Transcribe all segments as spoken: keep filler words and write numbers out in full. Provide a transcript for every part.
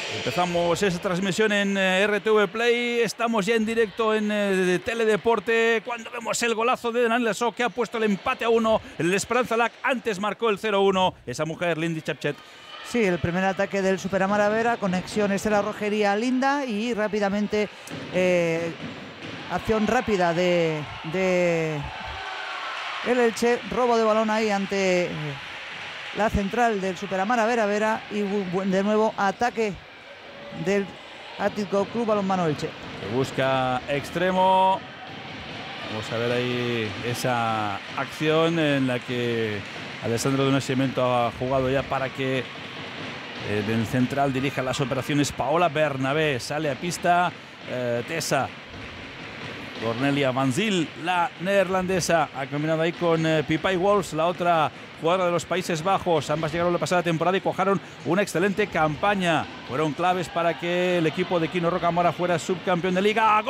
Empezamos esa transmisión en eh, R T V Play, estamos ya en directo en eh, Teledeporte, cuando vemos el golazo de Daniela So, que ha puesto el empate a uno, el Esperanza Lac antes marcó el cero uno, esa mujer, Lindy Chapchet. Sí, el primer ataque del Superamara Vera, conexión Estela Rogería Linda y rápidamente eh, acción rápida de, de el Elche, robo de balón ahí ante eh, la central del Superamara Vera Vera y de nuevo ataque del Atlético Club Balonmano Elche. Que busca extremo. Vamos a ver ahí esa acción en la que Alessandro de Nascimento ha jugado ya para que eh, del central dirija las operaciones Paola Bernabé. Sale a pista eh, Tessa. Cornelia Van Zyl, la neerlandesa, ha combinado ahí con eh, Pipay Wolfs, la otra jugadora de los Países Bajos. Ambas llegaron la pasada temporada y cuajaron una excelente campaña. Fueron claves para que el equipo de Quino Rocamora fuera subcampeón de liga.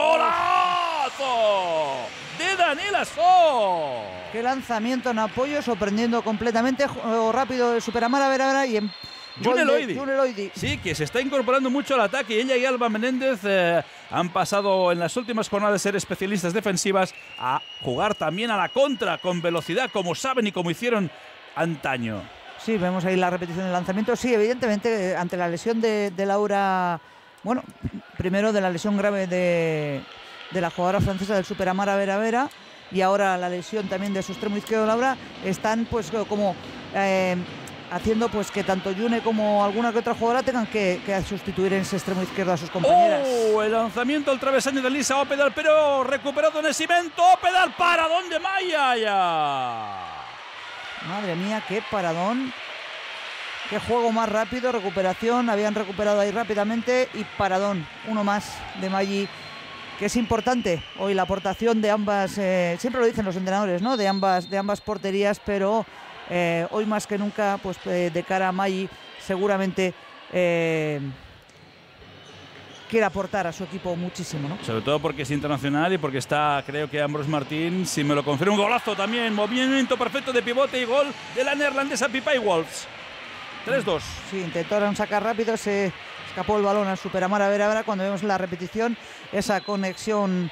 ¡Golazo de Daniela So! Qué lanzamiento en apoyo, sorprendiendo completamente. Juego rápido de Superamara Vera Vera y en June Eloidi. June Eloidi. Sí, que se está incorporando mucho al ataque. Ella y Alba Menéndez eh, han pasado en las últimas jornadas de ser especialistas defensivas a jugar también a la contra, con velocidad, como saben y como hicieron antaño. Sí, vemos ahí la repetición del lanzamiento. Sí, evidentemente, ante la lesión de, de Laura, bueno, primero de la lesión grave de, de la jugadora francesa del Superamara Vera Vera y ahora la lesión también de su extremo izquierdo Laura, están pues como eh, haciendo pues que tanto June como alguna que otra jugadora tengan que, que sustituir en ese extremo izquierdo a sus compañeras. ¡Oh! El lanzamiento al travesaño de Lisa Opedal, pero recuperado Nascimento. Opedal, para dónde Maya ya. Madre mía, qué paradón. Qué juego más rápido, recuperación. Habían recuperado ahí rápidamente y paradón. Uno más de Maggi, que es importante hoy la aportación de ambas. Eh, siempre lo dicen los entrenadores, ¿no? De ambas, de ambas porterías, pero Eh, hoy más que nunca, pues eh, de cara a Maggi, seguramente eh, quiere aportar a su equipo muchísimo, ¿no? Sobre todo porque es internacional y porque está, creo que Ambrose Martín, si me lo confirma, un golazo también, movimiento perfecto de pivote y gol de la neerlandesa Pipay Wolfs. tres dos. Sí, intentaron sacar rápido, se escapó el balón al Superamara Vera Vera. Cuando vemos la repetición, esa conexión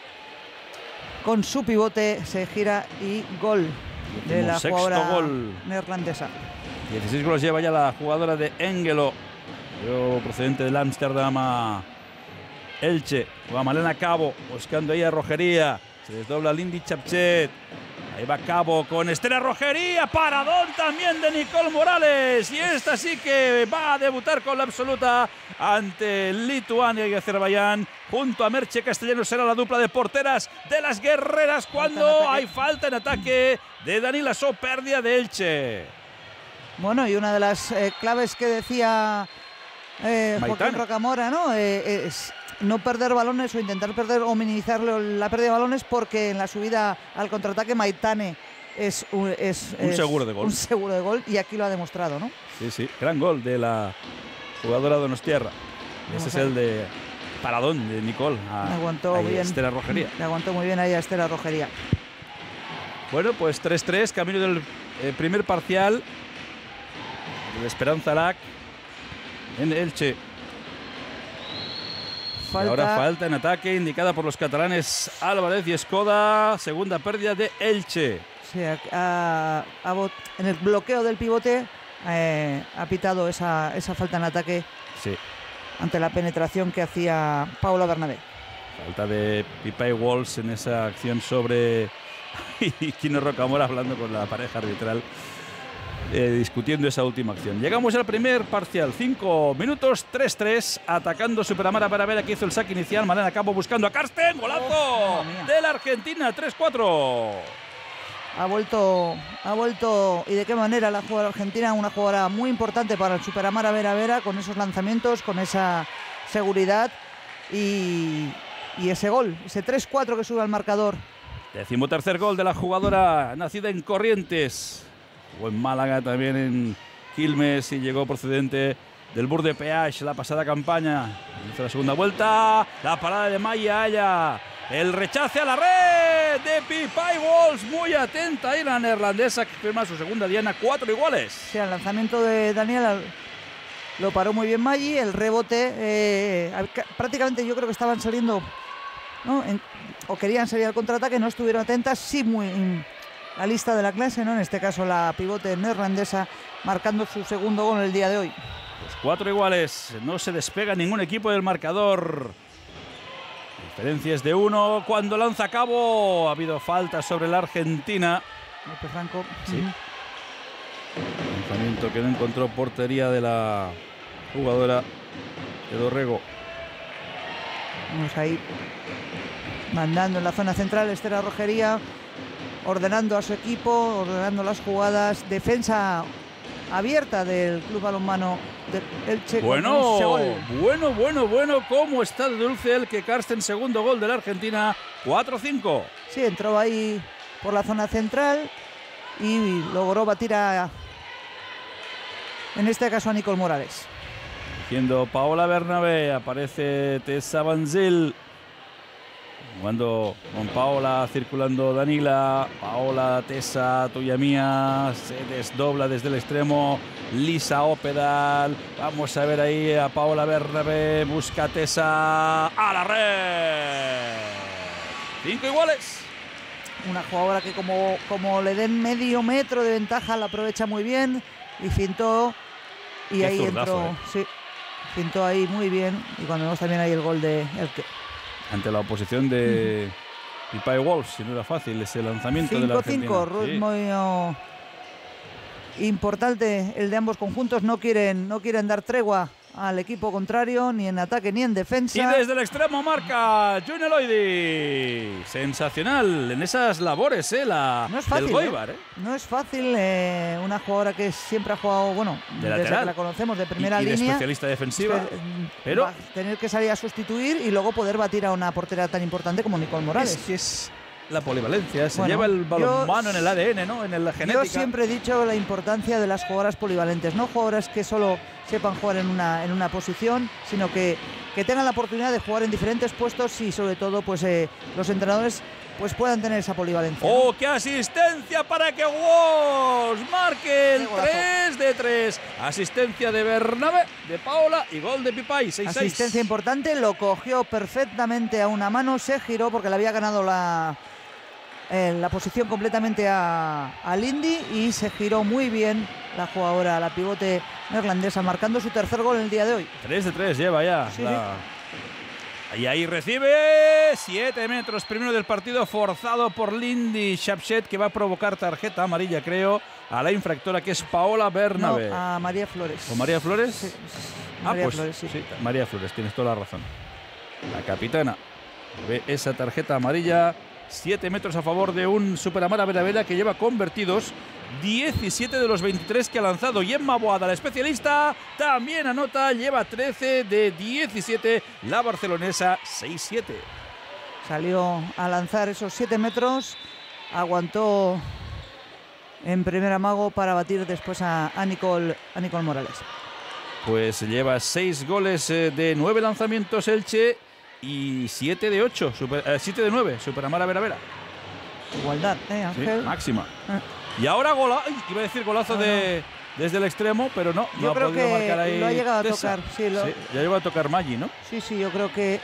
con su pivote, se gira y gol de la jugadora gol neerlandesa. dieciséis goles lleva ya la jugadora de Engelo, yo procedente del Ámsterdam a Elche. Va Malena Cabo buscando ahí a Rogería, se desdobla Lindy Chapchet, ahí va Cabo con Estela Rogería, paradón también de Nicole Morales, y esta sí que va a debutar con la absoluta ante Lituania y Azerbaiyán. Junto a Merche Castellanos será la dupla de porteras de las guerreras cuando hay falta en ataque de Daniela So, pérdida de Elche. Bueno, y una de las eh, claves que decía eh, Joaquín Rocamora, ¿no? Eh, es no perder balones o intentar perder o minimizar la pérdida de balones, porque en la subida al contraataque Maitane es un, es, un es seguro de gol. Un seguro de gol, y aquí lo ha demostrado, ¿no? Sí, sí, gran gol de la jugadora donostiarra. Ese es el de paradón de Nicole a, aguantó a bien, Estela Rogería. Le aguantó muy bien ahí a Estela Rogería. Bueno, pues tres tres, camino del eh, primer parcial de Esperanza Lac en Elche. Falta. Y ahora falta en ataque indicada por los catalanes Álvarez y Escoda. Segunda pérdida de Elche. Sí, a, a, a, en el bloqueo del pivote eh, ha pitado esa, esa falta en ataque. Sí. Ante la penetración que hacía Paola Bernabé. Falta de Pipay Wolfs en esa acción sobre Quino Rocamora, hablando con la pareja arbitral, eh, discutiendo esa última acción. Llegamos al primer parcial, cinco minutos, tres tres, atacando Superamara Vera Vera, que hizo el saque inicial. Malena Cabo buscando a Karsten, golazo oh, de la Argentina, tres cuatro. Ha vuelto, ha vuelto, y de qué manera, la jugadora argentina, una jugadora muy importante para el Superamara Vera Vera, con esos lanzamientos, con esa seguridad y, y ese gol, ese tres cuatro que sube al marcador. Decimotercer gol de la jugadora nacida en Corrientes, o en Málaga, también en Quilmes, y llegó procedente del Bur de Peage la pasada campaña. Hizo la segunda vuelta, la parada de Maya Aya. El rechace a la red de Pipay Wolfs, muy atenta ahí la neerlandesa, que firma su segunda diana, cuatro iguales. Sí, el lanzamiento de Daniela lo paró muy bien Maggi, el rebote, eh, prácticamente yo creo que estaban saliendo, ¿no? En, o querían salir al contraataque, no estuvieron atentas, sí muy in, la lista de la clase, ¿no? En este caso la pivote neerlandesa marcando su segundo gol el día de hoy. Los cuatro iguales, no se despega ningún equipo del marcador. Diferencias de uno cuando lanza a cabo. Ha habido falta sobre la Argentina. López Franco. Sí. Uh-huh. Lanzamiento que no encontró portería de la jugadora de Dorrego. Vamos ahí mandando en la zona central Esther Arrojería, ordenando a su equipo, ordenando las jugadas. Defensa abierta del Club Balonmano del Elche. Bueno, bueno, bueno, bueno. ¿Cómo está de dulce el que Karsten? Segundo gol de la Argentina. cuatro cinco. Sí, entró ahí por la zona central y logró batir a, en este caso, a Nicole Morales. Siendo Paola Bernabé, aparece Tessa Banzil. Jugando con Paola, circulando Danila. Paola, Tessa, tuya mía. Se desdobla desde el extremo Lisa Opedal. Vamos a ver ahí a Paola Bernabé. Busca a Tessa. ¡A la red! Cinco iguales. Una jugadora que como, como le den medio metro de ventaja la aprovecha muy bien. Y fintó. Y Qué ahí zurdazo, entró. eh. Sí, fintó ahí muy bien. Y cuando vemos también ahí el gol de Elke. Ante la oposición de Pipay Wolves, si no era fácil ese lanzamiento de la Argentina. cinco cinco, Sí. muy oh, importante el de ambos conjuntos. No quieren, no quieren dar tregua al equipo contrario, ni en ataque ni en defensa. Y desde el extremo marca June Loidi. Sensacional en esas labores, ¿eh? La No es fácil, del Goibar, ¿eh? No es fácil, eh, una jugadora que siempre ha jugado, bueno, De desde lateral. que la conocemos, de primera y, y de línea. especialista defensiva. Espe- pero va a tener que salir a sustituir y luego poder batir a una portera tan importante como Nicole Morales. es que es la polivalencia, se Bueno, lleva el balonmano yo- en el A D N, ¿no? En la genética. Yo siempre he dicho la importancia de las jugadoras polivalentes, no jugadoras que solo sepan jugar en una, en una posición, sino que, que tengan la oportunidad de jugar en diferentes puestos y sobre todo pues eh, los entrenadores pues puedan tener esa polivalencia. ¡Oh, qué asistencia para que Wolves marque el Qué golazo. tres de tres! Asistencia de Bernabé, de Paola y gol de Pipay, seis seis. Asistencia importante, lo cogió perfectamente a una mano, se giró porque le había ganado la, eh, la posición completamente a, a Lindy y se giró muy bien la jugadora, la pivote neerlandesa, marcando su tercer gol en el día de hoy. tres de tres lleva ya. Sí, la... Y ahí recibe siete metros primero del partido, forzado por Lindy Shapshet, que va a provocar tarjeta amarilla, creo, a la infractora, que es Paola Bernabé. No, a María Flores. ¿O María Flores? Sí, Ah, María pues Flores, sí. sí, María Flores, tienes toda la razón. La capitana ve esa tarjeta amarilla. siete metros a favor de un Superamara Veravera que lleva convertidos diecisiete de los veintitrés que ha lanzado. Y Emma Boada, la especialista, también anota, lleva trece de diecisiete. La barcelonesa, seis siete. Salió a lanzar esos siete metros, aguantó en primer amago para batir después a, a, Nicole, a Nicole Morales. Pues lleva seis goles eh, de nueve lanzamientos Elche y siete de ocho, super, eh, siete de nueve, Superamara Veravera. Igualdad, ¿eh, Ángel? Sí, máxima. Eh. Y ahora gola, ay, iba a decir golazo No, de, desde el extremo, pero no, no Yo ha creo podido que marcar ahí. lo ha llegado a Tessa. tocar, sí, lo- Sí, ya llegó a tocar Maggi, ¿no? Sí, sí, yo creo que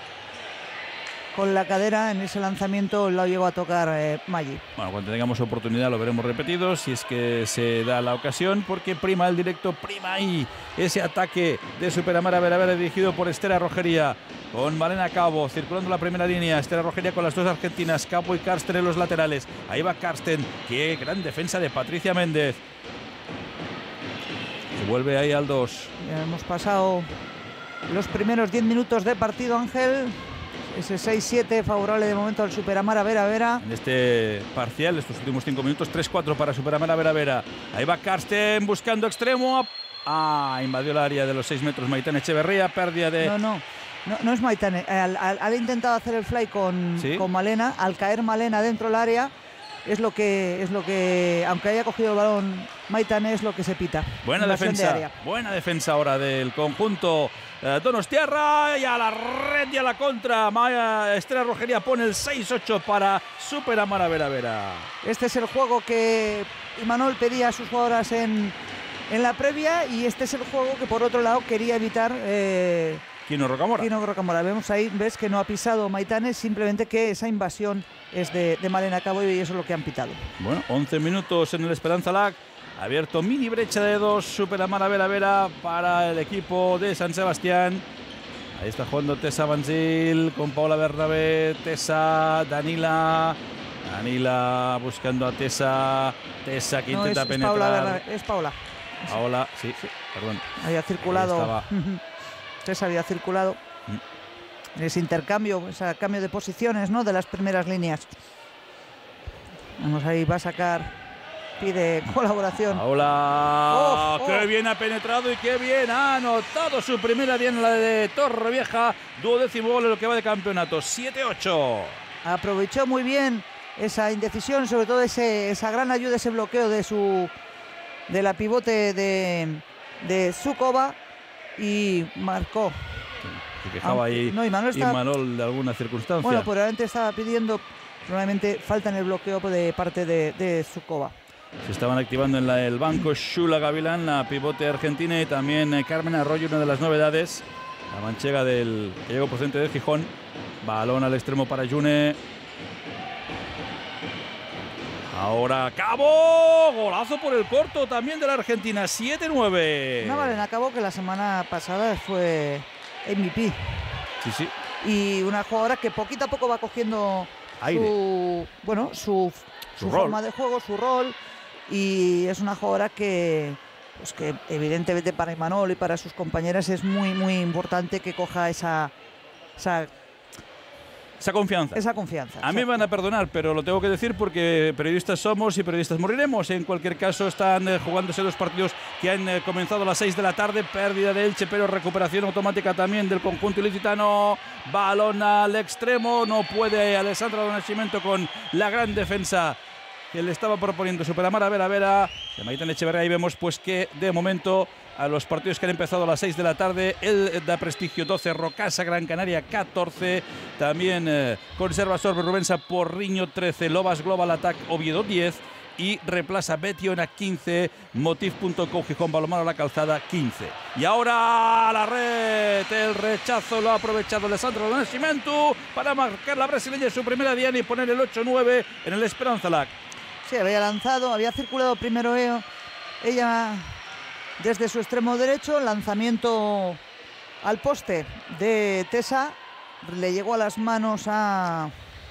con la cadera en ese lanzamiento lo llegó a tocar eh, Maggi. Bueno, cuando tengamos oportunidad lo veremos repetido, si es que se da la ocasión, porque prima el directo, prima ahí ese ataque de Superamara Veravera dirigido por Esther Arrojería, con Malena Cabo circulando la primera línea. Esther Arrojería con las dos argentinas, Cabo y Karsten en los laterales. Ahí va Karsten, qué gran defensa de Patricia Méndez. Se vuelve ahí al dos. Ya hemos pasado los primeros diez minutos de partido, Ángel. Ese seis siete favorable de momento al Superamara Veravera. En este parcial, estos últimos cinco minutos, tres cuatro para Superamara Veravera. Ahí va Karsten buscando extremo. Ah, invadió el área de los seis metros Maitane Echeverría, pérdida de... No, no, no, no es Maitane. Al, al, al intentado hacer el fly con, ¿Sí? con Malena, al caer Malena dentro del área, es lo que, es lo que, aunque haya cogido el balón Maitane, es lo que se pita. Buena Invasión de defensa, área. buena defensa ahora del conjunto eh, Donostiarra, y a la red y a la contra. Maya Estrella Rojería pone el seis ocho para Superamara Veravera. Este es el juego que Imanol pedía a sus jugadoras en, en la previa, y este es el juego que por otro lado quería evitar eh, Quino Rocamora. Quino Rocamora. Vemos ahí, ves que no ha pisado Maitanes, simplemente que esa invasión es de, de Malena Cabo y eso es lo que han pitado. Bueno, once minutos en el Esperanza Lac. Abierto mini brecha de dos, Superamara Vera Vera para el equipo de San Sebastián. Ahí está jugando Tessa Banzil con Paula Bernabé, Tessa, Danila. Danila buscando a Tessa. Tessa que no, intenta es, penetrar. Es Paula, Bernabé, es Paula. Paola, sí, sí, perdón. Había circulado. Tessa había circulado. Mm. Ese intercambio, ese cambio de posiciones, ¿no? De las primeras líneas. Vamos ahí, va a sacar. Pide colaboración. Paola, oh, oh. qué bien ha penetrado y qué bien ha anotado su primera diana, la de Torrevieja. Duodécimo gol en lo que va de campeonato, siete ocho. Aprovechó muy bien esa indecisión, sobre todo ese, esa gran ayuda, ese bloqueo de su de la pivote de, de Zukova y marcó. Se quejaba Aunque, ahí no, Imanol, está, Imanol de alguna circunstancia. Bueno, probablemente estaba pidiendo, probablemente falta en el bloqueo de parte de, de Zukova. Se estaban activando en la, el banco Shula Gavilán, la pivote argentina, y también eh, Carmen Arroyo, una de las novedades. La manchega del que llegó procedente de Gijón. Balón al extremo para Yune. Ahora Cabo. Golazo por el corto también de la Argentina. siete nueve. Una Malena Cabo que la semana pasada fue M V P. Sí, sí. Y una jugadora que poquito a poco va cogiendo Aire. su, bueno, su, su, su forma de juego, su rol. Y es una jugadora que, pues que evidentemente para Imanol y para sus compañeras es muy, muy importante que coja esa, esa, esa confianza. Esa confianza. A mí me van a perdonar, pero lo tengo que decir porque periodistas somos y periodistas moriremos. En cualquier caso, están eh, jugándose dos partidos que han eh, comenzado a las seis de la tarde. Pérdida de Elche, pero recuperación automática también del conjunto ilicitano. Balón al extremo. No puede Alessandra Don Nascimento con la gran defensa que le estaba proponiendo Superamara Vera Vera. De Maitane Echeverría. Ahí vemos pues que de momento a los partidos que han empezado a las seis de la tarde, el da Prestigio doce, Rocasa Gran Canaria catorce, también eh, Conserva Sorbe Rubensa Porriño trece, Lobas Global Attack Oviedo diez y Replaza Betiona quince, Motiv punto com Gijón Balomano La Calzada quince. Y ahora la red, el rechazo lo ha aprovechado Alessandra Don Nascimento para marcar la brasileña en su primera diana y poner el ocho nueve en el Esperanza Lac. Sí, había lanzado, había circulado primero ella, ella desde su extremo derecho, lanzamiento al poste de Tessa, le llegó a las manos a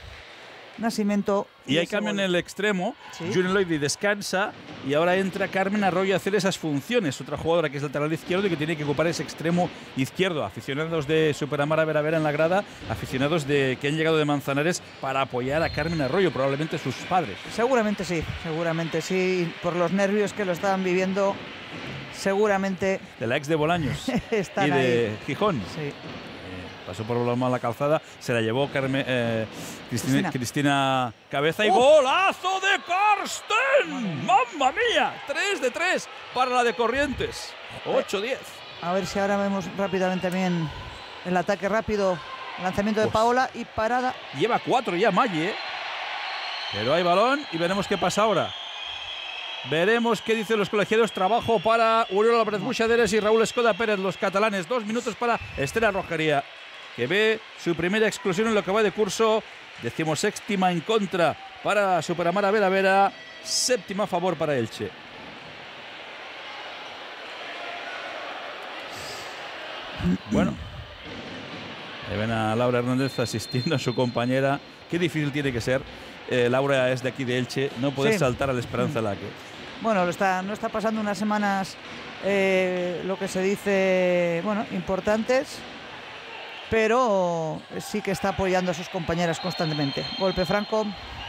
Nascimento. Y, y hay cambio gol en el extremo, ¿sí? Junior Lloyd descansa y ahora entra Carmen Arroyo a hacer esas funciones, otra jugadora que es lateral izquierdo y que tiene que ocupar ese extremo izquierdo. Aficionados de Superamara Vera Vera en la grada, aficionados de que han llegado de Manzanares para apoyar a Carmen Arroyo, probablemente sus padres. Seguramente sí, seguramente sí, por los nervios que lo estaban viviendo, seguramente. De la ex de Bolaños y de ahí. Gijón. Sí. Pasó por la calzada, se la llevó Carmen, eh, Cristina, Cristina. Cristina Cabeza y ¡oh! ¡Golazo de Karsten! ¡Mamma mía! tres de tres para la de Corrientes. ocho diez. A ver si ahora vemos rápidamente también el ataque rápido, lanzamiento de pues, Paola y parada. Lleva cuatro ya Maggi, ¿eh? Pero hay balón y veremos qué pasa ahora. Veremos qué dicen los colegiados. Trabajo para Uriol Álvarez Buixaderes y Raúl Escoda Pérez, los catalanes. Dos minutos para Estela Rogería, que ve su primera exclusión en lo que va de curso. Decimoséptima en contra para Superamara Vera Vera. Séptima a favor para Elche. Bueno, ahí ven a Laura Hernández asistiendo a su compañera. Qué difícil tiene que ser. Eh, Laura es de aquí de Elche. No poder sí. saltar al Esperanza Lac. Bueno, lo está, no está pasando unas semanas, eh, lo que se dice, bueno, importantes, pero sí que está apoyando a sus compañeras constantemente. Golpe franco.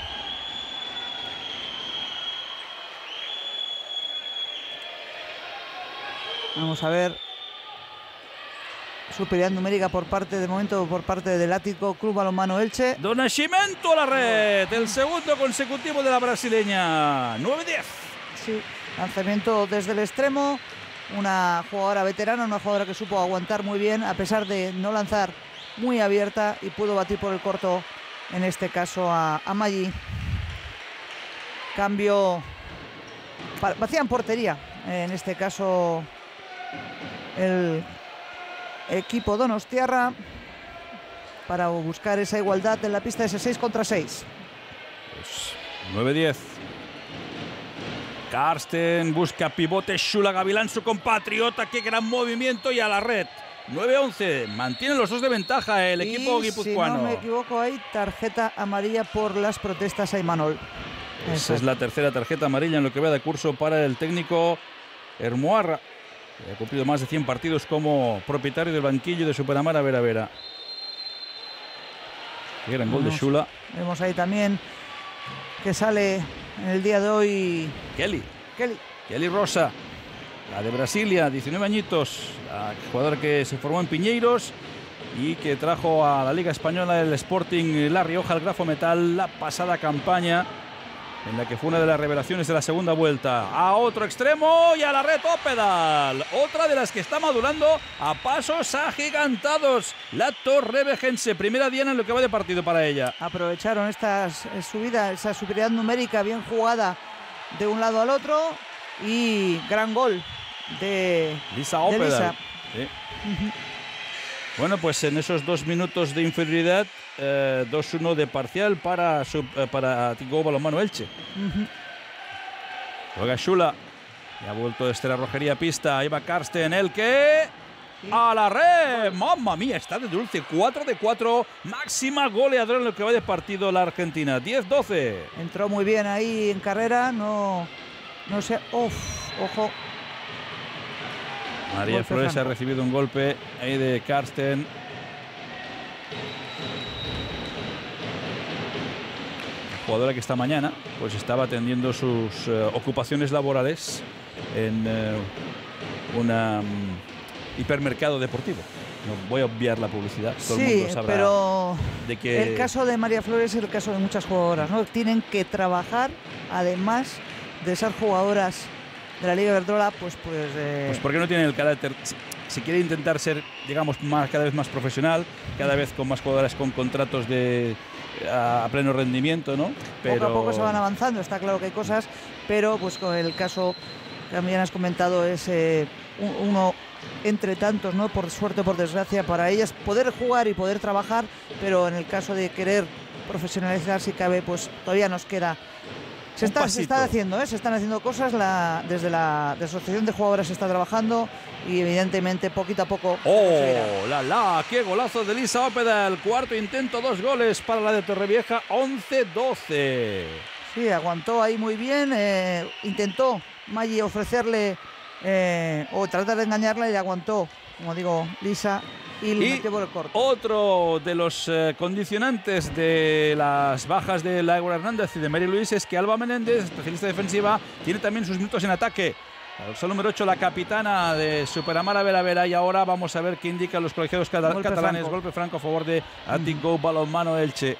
Vamos a ver. Superioridad numérica por parte, de momento, por parte del Atlético Club Balonmano Elche. Don Nascimento a la red, el segundo consecutivo de la brasileña. nueve diez. Sí, lanzamiento desde el extremo. Una jugadora veterana, una jugadora que supo aguantar muy bien, a pesar de no lanzar muy abierta, y pudo batir por el corto, en este caso a, a Maggi. Cambio, vacía en portería, en este caso el equipo donostiarra, para buscar esa igualdad en la pista, ese seis contra seis. Pues nueve diez. Karsten busca pivote, Shula Gavilán, su compatriota, qué gran movimiento, y a la red. nueve once, mantienen los dos de ventaja el y equipo guipuzcoano. Si no me equivoco, hay tarjeta amarilla por las protestas a Imanol. Esa Exacto. es la tercera tarjeta amarilla en lo que va de curso para el técnico Hermoarra, que ha cumplido más de cien partidos como propietario del banquillo de Superamara Vera Vera. Qué gran gol de Shula. Vemos ahí también que sale en el día de hoy Kelly. Kelly. Kelly Rosa, la de Brasilia, diecinueve añitos, la jugadora que se formó en Piñeiros y que trajo a la Liga Española el Sporting La Rioja, el Grafo Metal, la pasada campaña, en la que fue una de las revelaciones de la segunda vuelta. A otro extremo y a la red Opedal, otra de las que está madurando a pasos agigantados. La torrevejense, primera diana en lo que va de partido para ella. Aprovecharon esta subida, esa superioridad numérica bien jugada de un lado al otro, y gran gol de Lisa Opedal. De Lisa. Sí. Uh-huh. Bueno, pues en esos dos minutos de inferioridad, eh, dos uno de parcial para, sub, eh, para Tigo Balonmano Elche. Uh-huh. Juega Shula, y ha vuelto Estela Rogería a pista. Ahí va Karsten, el que sí. a la red. Mamma mía, está de dulce. cuatro de cuatro, máxima goleadora en lo que va de partido la Argentina. diez doce. Entró muy bien ahí en carrera, no, no sé. Uf, ojo. María golpe Flores franco. Ha recibido un golpe ahí de Karsten. Jugadora que esta mañana pues estaba atendiendo sus uh, ocupaciones laborales en uh, un um, hipermercado deportivo. No voy a obviar la publicidad. Todo sí, el mundo sabrá pero de que el caso de María Flores es el caso de muchas jugadoras, ¿no? Tienen que trabajar, además de ser jugadoras de la Liga Iberdrola, pues pues eh... pues porque no tienen el carácter. Si, si quiere intentar ser, digamos, más, cada vez más profesional, cada vez con más jugadoras con contratos de a, a pleno rendimiento, ¿no? Pero poco a poco se van avanzando, está claro que hay cosas, pero pues con el caso que también has comentado es eh, uno entre tantos, ¿no? Por suerte o por desgracia para ellas, poder jugar y poder trabajar, pero en el caso de querer profesionalizar, si cabe, pues todavía nos queda. Se está, se está haciendo, ¿eh? Se están haciendo cosas, la, desde la, la Asociación de Jugadoras se está trabajando y evidentemente poquito a poco. ¡Oh, la la! ¡Qué golazo de Lisa Opedal! Cuarto intento, dos goles para la de Torrevieja, once doce. Sí, aguantó ahí muy bien, eh, intentó Maggi ofrecerle eh, o tratar de engañarla y le aguantó, como digo, Lisa. Y, y por el corto. Otro de los eh, condicionantes de las bajas de Laura Hernández y de Mary Luis es que Alba Menéndez, especialista defensiva, tiene también sus minutos en ataque. El número ocho, la capitana de Superamara Vera Vera, y ahora vamos a ver qué indican los colegiados cata golpe catalanes. franco. Golpe franco a favor de Athletic Go Balonmano Elche.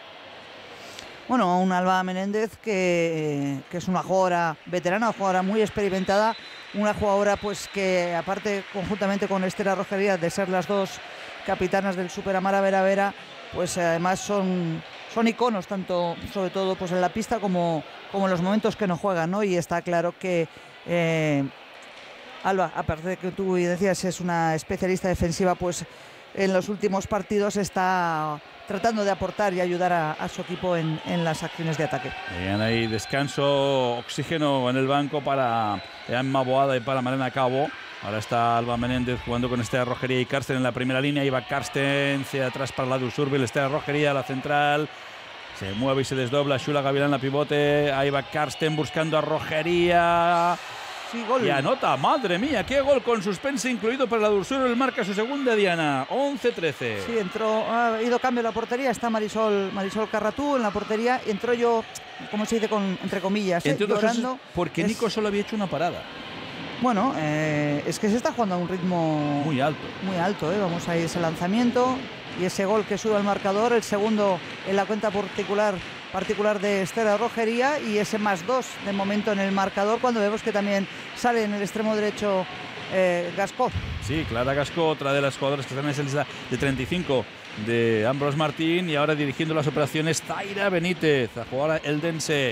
Bueno, un Alba Menéndez que, que es una jugadora veterana, una jugadora muy experimentada, una jugadora pues que aparte conjuntamente con Estela Rogería de ser las dos capitanas del Superamara Vera Vera, pues además son, son iconos, tanto sobre todo pues en la pista como, como en los momentos que no juegan, ¿no? Y está claro que eh, Alba, aparte de que tú decías es una especialista defensiva, pues en los últimos partidos está tratando de aportar y ayudar a, a su equipo en, en las acciones de ataque. Bien, ahí descanso, oxígeno en el banco para Emma Boada y para Marina Cabo. Ahora está Alba Menéndez jugando con Estela Rogería y Karsten en la primera línea. Iba Karsten hacia atrás para la de Usurbil. Estela Rogería, la central. Se mueve y se desdobla. Shula Gavilán, la pivote. Ahí va Karsten buscando a Rogería. Sí, gol. Y anota. Madre mía, qué gol con suspense incluido para la de Usurbil. Marca su segunda diana. once trece. Sí, entró. Ha ido cambio en la portería. Está Marisol, Marisol Carratú en la portería. Entró yo, como se dice, con, entre comillas, entre ¿eh? Llorando. Cosas, porque es... Nico solo había hecho una parada. Bueno, eh, es que se está jugando a un ritmo muy alto. Muy alto, ¿eh? Vamos a ir ese lanzamiento y ese gol que sube al marcador, el segundo en la cuenta particular, particular de Estela Rogería, y ese más dos de momento en el marcador, cuando vemos que también sale en el extremo derecho eh, Gascó. Sí, Clara Gascó, otra de las jugadoras que están en esa lista de treinta y cinco de Ambrose Martín, y ahora dirigiendo las operaciones Zaira Benítez, a jugar a Eldense.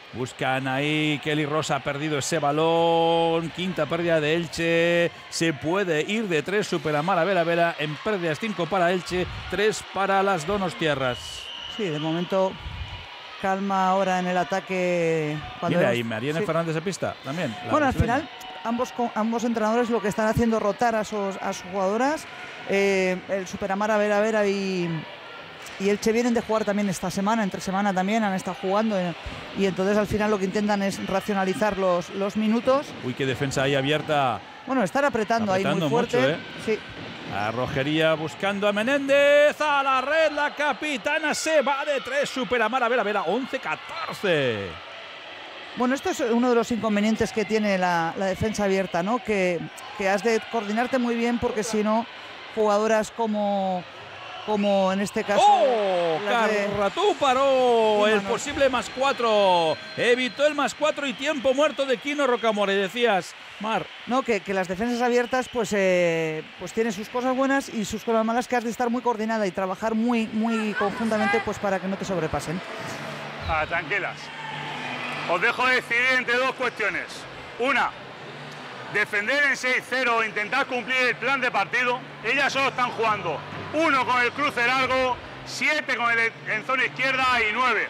Buscan ahí, Kelly Rosa ha perdido ese balón, quinta pérdida de Elche, se puede ir de tres, Superamara Vera Vera en pérdidas, cinco para Elche, tres para las donostiarras. Sí, de momento calma ahora en el ataque. Cuando Mira, hemos, y Mariana sí. Fernández de pista también. Bueno, al final ambos, ambos entrenadores lo que están haciendo es rotar a sus, a sus jugadoras. Eh, el Superamara Vera Vera y... Y Elche vienen de jugar también esta semana, entre semana también han estado jugando, y entonces al final lo que intentan es racionalizar los, los minutos. Uy, qué defensa ahí abierta. Bueno, están apretando, apretando ahí muy fuerte. mucho, ¿eh? Sí. A Rogería buscando a Menéndez, a la red, la capitana se va de tres, Superamara Vera Vera, once catorce. Bueno, esto es uno de los inconvenientes que tiene la, la defensa abierta, ¿no? Que, que has de coordinarte muy bien porque si no, jugadoras como... como en este caso. ¡Oh! Carratú paró el Humanos. posible más cuatro. Evitó el más cuatro y tiempo muerto de Quino Rocamora. Y decías, Mar. No, que, que las defensas abiertas pues, eh, pues tienen sus cosas buenas y sus cosas malas, que has de estar muy coordinada y trabajar muy, muy conjuntamente pues para que no te sobrepasen. Ah, tranquilas. Os dejo decidir entre dos cuestiones. Una, defender en seis cero, intentar cumplir el plan de partido. Ellas solo están jugando uno con el cruce largo, siete con el en zona izquierda y nueve.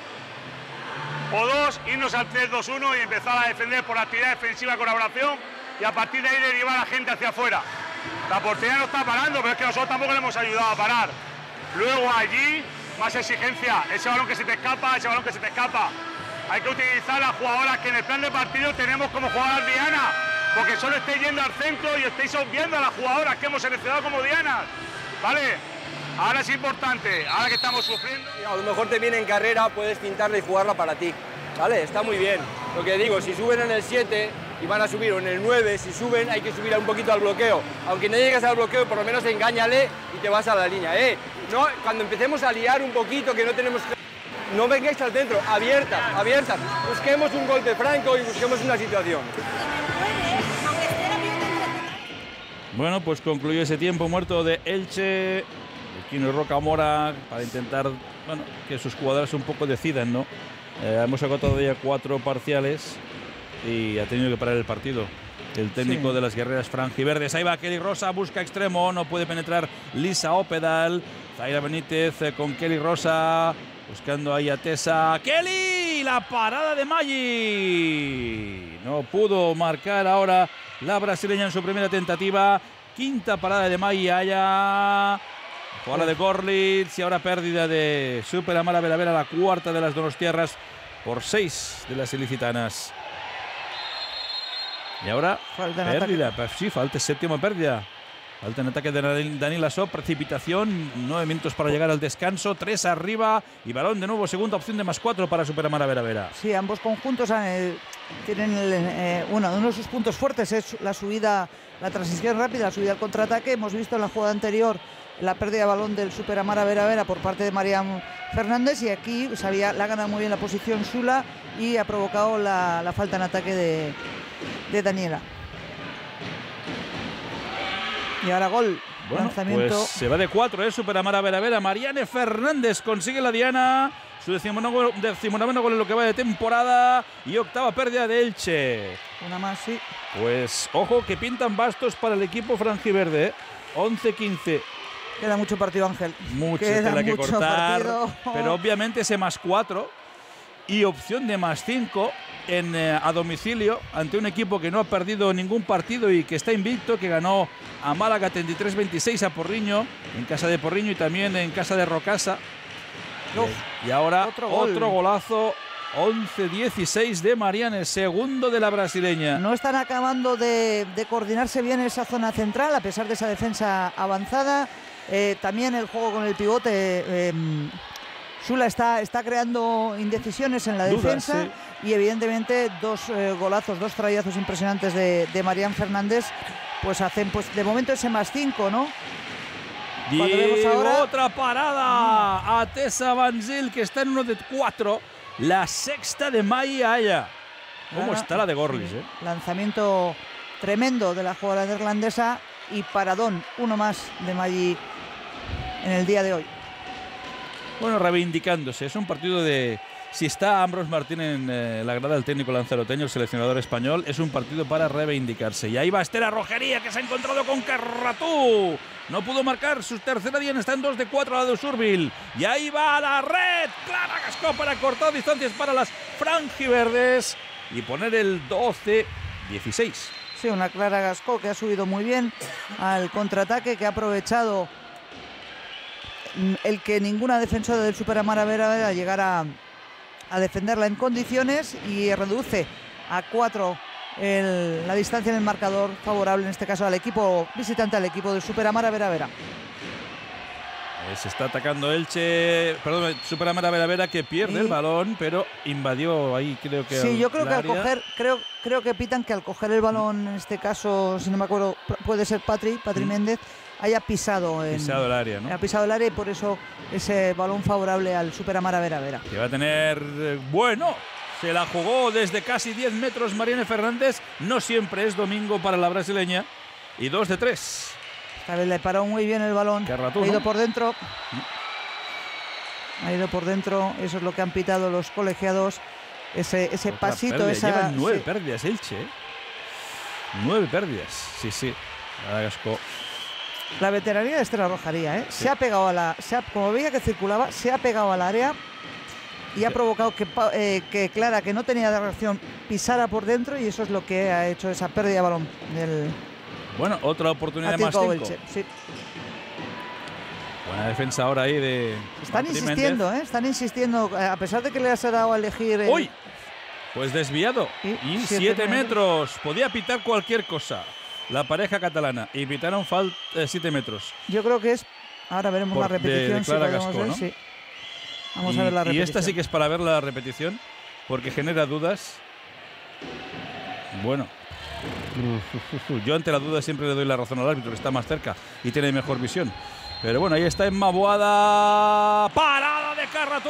O dos, irnos al tres dos uno y empezar a defender por actividad defensiva y colaboración y a partir de ahí derivar a la gente hacia afuera. La portería no está parando, pero es que nosotros tampoco le hemos ayudado a parar. Luego allí, más exigencia, ese balón que se te escapa, ese balón que se te escapa. Hay que utilizar las jugadoras que en el plan de partido tenemos como jugadoras dianas, porque solo estáis yendo al centro y estáis obviando a las jugadoras que hemos seleccionado como dianas. ¿Vale? Ahora es importante, ahora que estamos sufriendo. A lo mejor te viene en carrera, puedes pintarla y jugarla para ti. ¿Vale? Está muy bien. Lo que digo, si suben en el siete y van a subir, o en el nueve, si suben hay que subir un poquito al bloqueo. Aunque no llegues al bloqueo, por lo menos engáñale y te vas a la línea. ¿Eh? No, cuando empecemos a liar un poquito, que no tenemos... No vengáis al centro, abiertas, abiertas. Busquemos un golpe franco y busquemos una situación. Bueno, pues concluyó ese tiempo muerto de Elche. Quino Rocamora para intentar, bueno, que sus jugadores un poco decidan, ¿no? Eh, hemos agotado ya cuatro parciales y ha tenido que parar el partido. El técnico Sí. de las guerreras franjiverdes. Ahí va Kelly Rosa, busca extremo, no puede penetrar Lisa Opedal. Zaira Benítez eh, con Kelly Rosa, buscando ahí a Tessa. ¡Kelly! La parada de Maggi. No pudo marcar ahora la brasileña en su primera tentativa. Quinta parada de Maggi allá. Jugada de Gorlitz y ahora pérdida de Superamara Vera Vera, la cuarta de las donostiarras por seis de las ilicitanas. Y ahora Falta en pérdida, pues sí, falta séptima pérdida. Falta en ataque de Daniela So, precipitación, nueve minutos para llegar al descanso, tres arriba y balón de nuevo, segunda opción de más cuatro para Superamara Vera Vera. Sí, ambos conjuntos han, eh, tienen el, eh, bueno, uno de sus puntos fuertes es la subida, la transición rápida, la subida al contraataque. Hemos visto en la jugada anterior la pérdida de balón del Superamara Vera Vera por parte de Marian Fernández, y aquí pues, había, la ha ganado muy bien la posición Sula y ha provocado la, la falta en ataque de, de Daniela. Y ahora gol. Bueno, Lanzamiento. pues se va de cuatro, ¿eh? Superamara Vera Vera. Mariane Fernández consigue la diana. Su decimonoveno, decimonoveno gol en lo que va de temporada. Y octava pérdida de Elche. Una más, sí. Pues ojo que pintan bastos para el equipo franjiverde, ¿eh? once quince. Queda mucho partido, Ángel. Mucha Queda tela que mucho cortar. partido. Pero obviamente ese más cuatro y opción de más cinco en, eh, a domicilio ante un equipo que no ha perdido ningún partido y que está invicto, que ganó a Málaga treinta y tres veintiséis a Porriño, en casa de Porriño y también en casa de Rocasa. Uf, Y ahora otro otro, gol. golazo, once dieciséis de Mariane, segundo de la brasileña. No están acabando de, de coordinarse bien esa zona central, a pesar de esa defensa avanzada. Eh, también el juego con el pivote. Eh, Sula está, está creando indecisiones en la Dudas, defensa. sí. Y evidentemente dos eh, golazos, dos trayazos impresionantes de, de Marian Fernández, pues hacen pues de momento ese más cinco, ¿no? Y Cuando vemos ahora- otra parada a Tessa Banzil, que está en uno de cuatro. La sexta de Maya Aya. ¿Cómo Gana- está la de Gorlis, eh? Lanzamiento tremendo de la jugadora neerlandesa y paradón, uno más de Maggi en el día de hoy. Bueno, reivindicándose. Es un partido de, si está Ambrose Martín en eh, la grada del técnico lanzaroteño, el seleccionador español, es un partido para reivindicarse. Y ahí va Estela Rogería, que se ha encontrado con Carratú. No pudo marcar su tercera diana, está en dos de cuatro a la de Usurbil. Y ahí va a la red. Clara Gascó para cortar distancias para las franjiverdes y poner el doce dieciséis. Sí, una Clara Gascó que ha subido muy bien al contraataque, que ha aprovechado el que ninguna defensora del Superamara Vera Vera llegara a defenderla en condiciones y reduce a cuatro el, la distancia en el marcador, favorable en este caso al equipo visitante, al equipo del Superamara Vera Vera. Se está atacando Elche, perdón, Superamara Vera Vera, que pierde y el balón, pero invadió ahí, creo que. Sí, yo creo que área. al coger, creo, creo que pitan que al coger el balón, en este caso, si no me acuerdo, puede ser Patri, Patri mm. Méndez, haya pisado, en, pisado el área, ¿no? Ha pisado el área y por eso ese balón favorable al Superamara Vera Vera. Que va a tener, eh, bueno, se la jugó desde casi diez metros Mariane Fernández, no siempre es domingo para la brasileña, y dos de tres. Esta vez le paró muy bien el balón. Ratú, ha ido ¿no? por dentro. Ha ido por dentro. Eso es lo que han pitado los colegiados. Ese, ese pasito. Esa, Llevan nueve sí. pérdidas Elche. ¿eh? Nueve pérdidas. Sí, sí. Gascó. La veteranía de Estela Rogería, ¿eh? Sí. Se ha pegado a la. Se ha, como veía que circulaba, se ha pegado al área y sí. ha provocado que, eh, que Clara, que no tenía de reacción, pisara por dentro, y eso es lo que ha hecho esa pérdida de balón del. Bueno, otra oportunidad de más cinco. Elche, sí. Buena defensa ahora ahí de. Están Martín insistiendo, Méndez. ¿eh? Están insistiendo, a pesar de que le has dado a elegir. El... ¡Uy! Pues desviado. Y, y siete, siete metros. Podía pitar cualquier cosa. La pareja catalana. Y pitaron fal eh, siete metros. Yo creo que es. Ahora veremos Por, la repetición. De, de Clara si Gascó, ver, ¿no? sí. Vamos y, a ver la repetición. Y esta sí que es para ver la repetición, porque genera dudas. Bueno. Yo ante la duda siempre le doy la razón al árbitro, que está más cerca y tiene mejor visión. Pero bueno, ahí está Emma Boada. ¡Parada de Carratú!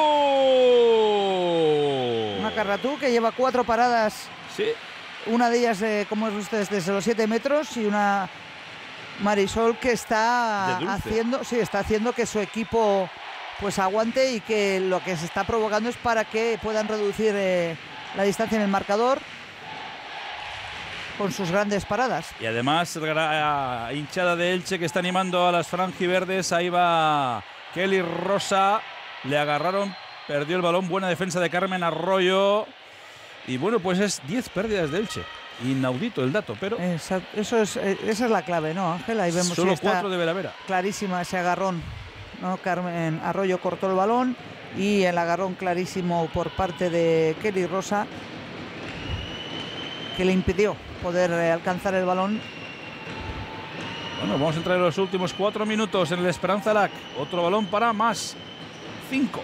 Una Carratú que lleva cuatro paradas. Sí. Una de ellas, eh, como es ustedes, desde los siete metros, y una Marisol que está haciendo, sí, está haciendo que su equipo pues aguante, y que lo que se está provocando es para que puedan reducir eh, la distancia en el marcador con sus grandes paradas. Y además la hinchada de Elche que está animando a las franjiverdes. Ahí va Kelly Rosa, le agarraron, perdió el balón, buena defensa de Carmen Arroyo. Y bueno, pues es diez pérdidas de Elche. Inaudito el dato, pero esa, eso es, esa es la clave, ¿no, Ángel? Ahí vemos solo si está cuatro de Vera Vera. Clarísima ese agarrón, ¿no? Carmen Arroyo cortó el balón, y el agarrón clarísimo por parte de Kelly Rosa, que le impidió poder eh, alcanzar el balón. Bueno, vamos a entrar en los últimos cuatro minutos en el Esperanza Lac. Otro balón para más cinco.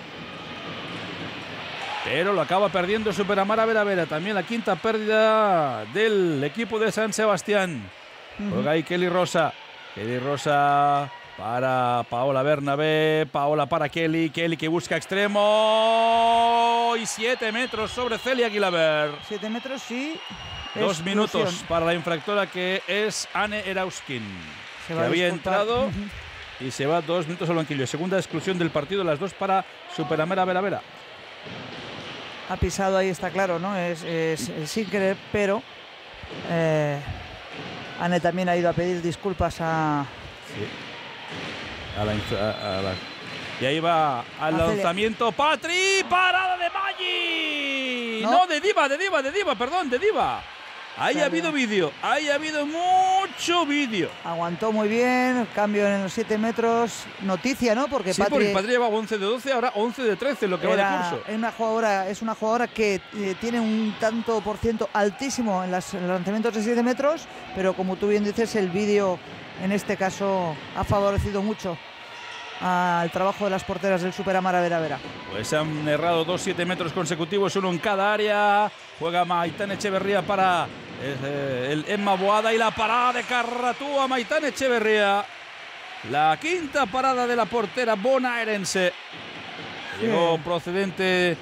Pero lo acaba perdiendo Superamara Vera Vera. También la quinta pérdida del equipo de San Sebastián. Uh-huh. Juega ahí Kelly Rosa. Kelly Rosa para Paola Bernabé. Paola para Kelly. Kelly que busca extremo. Y siete metros sobre Celia Guilaber. Siete metros, sí. Dos minutos para la infractora, que es Anne Erauskin, que había entrado uh-huh. y se va dos minutos al banquillo. Segunda exclusión del partido, las dos para Superamara Vera Vera. Ha pisado ahí, está claro, ¿no? Es, es, es sin querer, pero eh, Anne también ha ido a pedir disculpas a... Sí. A la, a, a la... Y ahí va al a lanzamiento Celia. Patri, parada de Maggi. No. no, de Diva, de Diva, de Diva, perdón, de Diva. Ahí ha habido vídeo, ahí ha habido mucho vídeo. Aguantó muy bien, el cambio en los siete metros. Noticia, ¿no? Porque sí, Patri, porque Patri lleva once de doce, ahora once de trece, lo que era, va de curso. Es una jugadora, es una jugadora que eh, tiene un tanto por ciento altísimo en, las, en los lanzamientos de siete metros, pero como tú bien dices, el vídeo en este caso ha favorecido mucho al trabajo de las porteras del Superamara Vera Vera. Pues han errado dos siete metros consecutivos, uno en cada área. Juega Maitán Echeverría para eh, el Emma Boada, y la parada de Carratú a Maitán Echeverría. La quinta parada de la portera bonaerense. Sí. Llegó procedente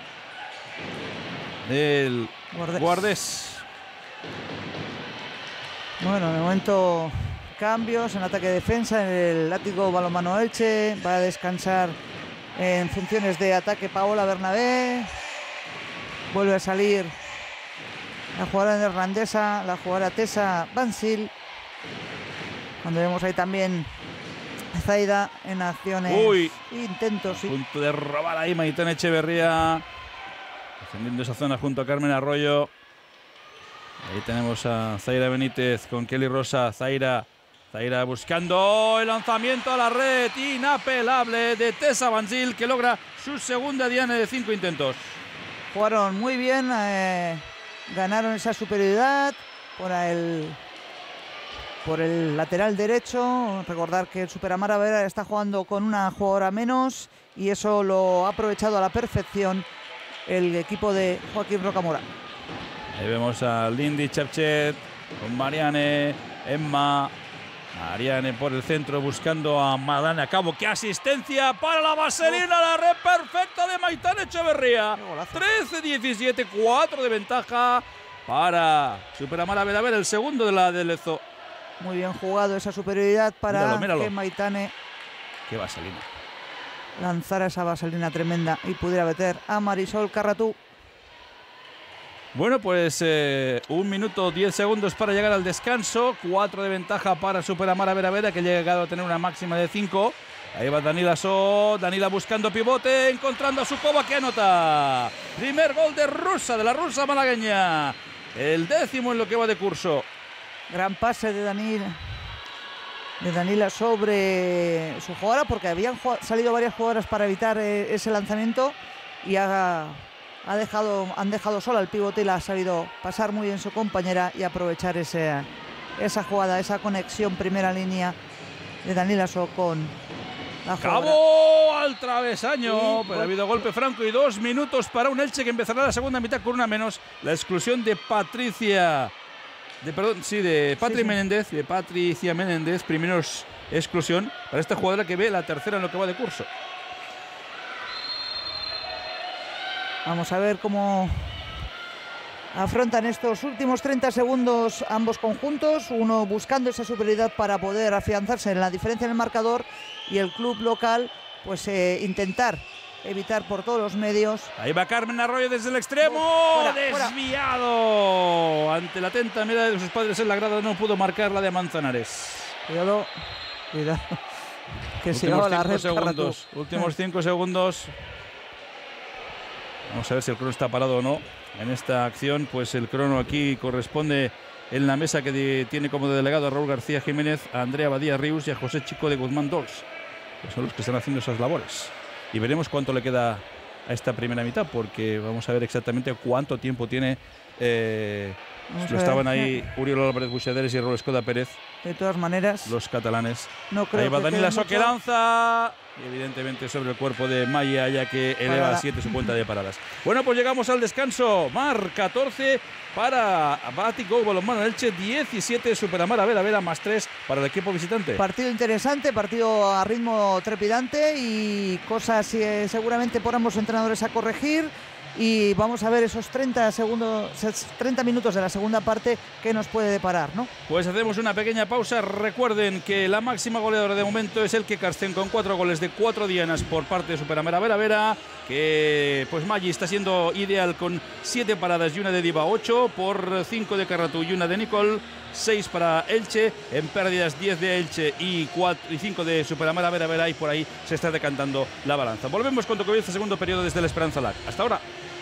del Guardés. Guardés. Bueno, de momento cambios en ataque-defensa en el Látigo Balonmano Elche. Va a descansar en funciones de ataque Paola Bernabé. Vuelve a salir la jugadora neerlandesa, la jugadora Tessa Bansil. Cuando vemos ahí también Zaida en acciones, Uy, intentos. a Sí. punto de robar ahí Maitane Echeverría, defendiendo esa zona junto a Carmen Arroyo. Ahí tenemos a Zaira Benítez con Kelly Rosa. Zaira, Zaira buscando el lanzamiento a la red inapelable de Tessa Bansil, que logra su segunda diana de cinco intentos. Jugaron muy bien, eh, ganaron esa superioridad por el, por el lateral derecho. Recordar que el Superamara Vera está jugando con una jugadora menos y eso lo ha aprovechado a la perfección el equipo de Joaquín Rocamora. Ahí vemos a Lindy Chapchet con Mariane, Emma. Mariane por el centro buscando a Madana Cabo. ¡Qué asistencia para la vaselina! La red perfecta de Maitane Echeverría. trece diecisiete, cuatro de ventaja para Superamara Vera Vera, el segundo de la de Lezo. Muy bien jugado esa superioridad para Míralo, míralo. que Maitane ¡Qué vaselina! lanzara esa vaselina tremenda y pudiera meter a Marisol Carratú. Bueno, pues eh, un minuto diez segundos para llegar al descanso. Cuatro de ventaja para Superamara Vera Vera, que ha llegado a tener una máxima de cinco. Ahí va Danila So, Danila buscando pivote, encontrando a Sukova, que anota. Primer gol de rusa, de la rusa malagueña. El décimo en lo que va de curso. Gran pase de Danila, de Danila sobre su jugadora, porque habían salido varias jugadoras para evitar eh, ese lanzamiento y ha... Ha dejado, han dejado sola el pivote y la ha sabido pasar muy bien su compañera y aprovechar ese, esa jugada, esa conexión primera línea de Danila So con la jugadora. ¡Cabo al travesaño! Sí, pero ha habido golpe franco y dos minutos para un Elche que empezará la segunda mitad con una menos. La exclusión de Patricia... De, perdón, sí, de Patri Sí, sí. Menéndez, de Patricia Menéndez, primero exclusión para esta jugadora que ve la tercera en lo que va de curso. Vamos a ver cómo afrontan estos últimos treinta segundos ambos conjuntos, uno buscando esa superioridad para poder afianzarse en la diferencia en el marcador y el club local pues eh, intentar evitar por todos los medios. Ahí va Carmen Arroyo desde el extremo, Fuera, fuera. desviado. Ante la atenta mirada de sus padres en la grada no pudo marcar la de Manzanares. Cuidado, cuidado, que se Últimos va la cinco red segundos, Carratú. últimos cinco segundos. Vamos a ver si el crono está parado o no en esta acción. Pues el crono aquí corresponde en la mesa que de, tiene como delegado a Raúl García Jiménez, a Andrea Badía Rius y a José Chico de Guzmán Dols, que son los que están haciendo esas labores. Y veremos cuánto le queda a esta primera mitad, porque vamos a ver exactamente cuánto tiempo tiene. Eh, Vamos lo a ver. estaban ahí Uriol Álvarez Buixaderes y Raúl Escoda Pérez, De todas maneras, los catalanes. no creo Ahí va que Danila quede So, que mucho. lanza. Y evidentemente sobre el cuerpo de Maya, ya que eleva Parada. a siete su cuenta de paradas. Bueno, pues llegamos al descanso. Mar catorce para Bático Balonmano Elche, diecisiete Superamara Vera Vera más tres para el equipo visitante. Partido interesante, partido a ritmo trepidante y cosas eh, seguramente por ambos entrenadores a corregir. Y vamos a ver esos treinta segundos, treinta minutos de la segunda parte que nos puede deparar, ¿no? Pues hacemos una pequeña pausa. Recuerden que la máxima goleadora de momento es el que Carsten, con cuatro goles de cuatro dianas por parte de Superamara Vera Vera. Que pues Maggi está siendo ideal con siete paradas y una de Diva, ocho por cinco de Carratú y una de Nicole. seis para Elche, en pérdidas diez de Elche y cinco de Superamara Vera Vera, y por ahí se está decantando la balanza. Volvemos con comienza el segundo periodo desde el Esperanza Lac. Hasta ahora.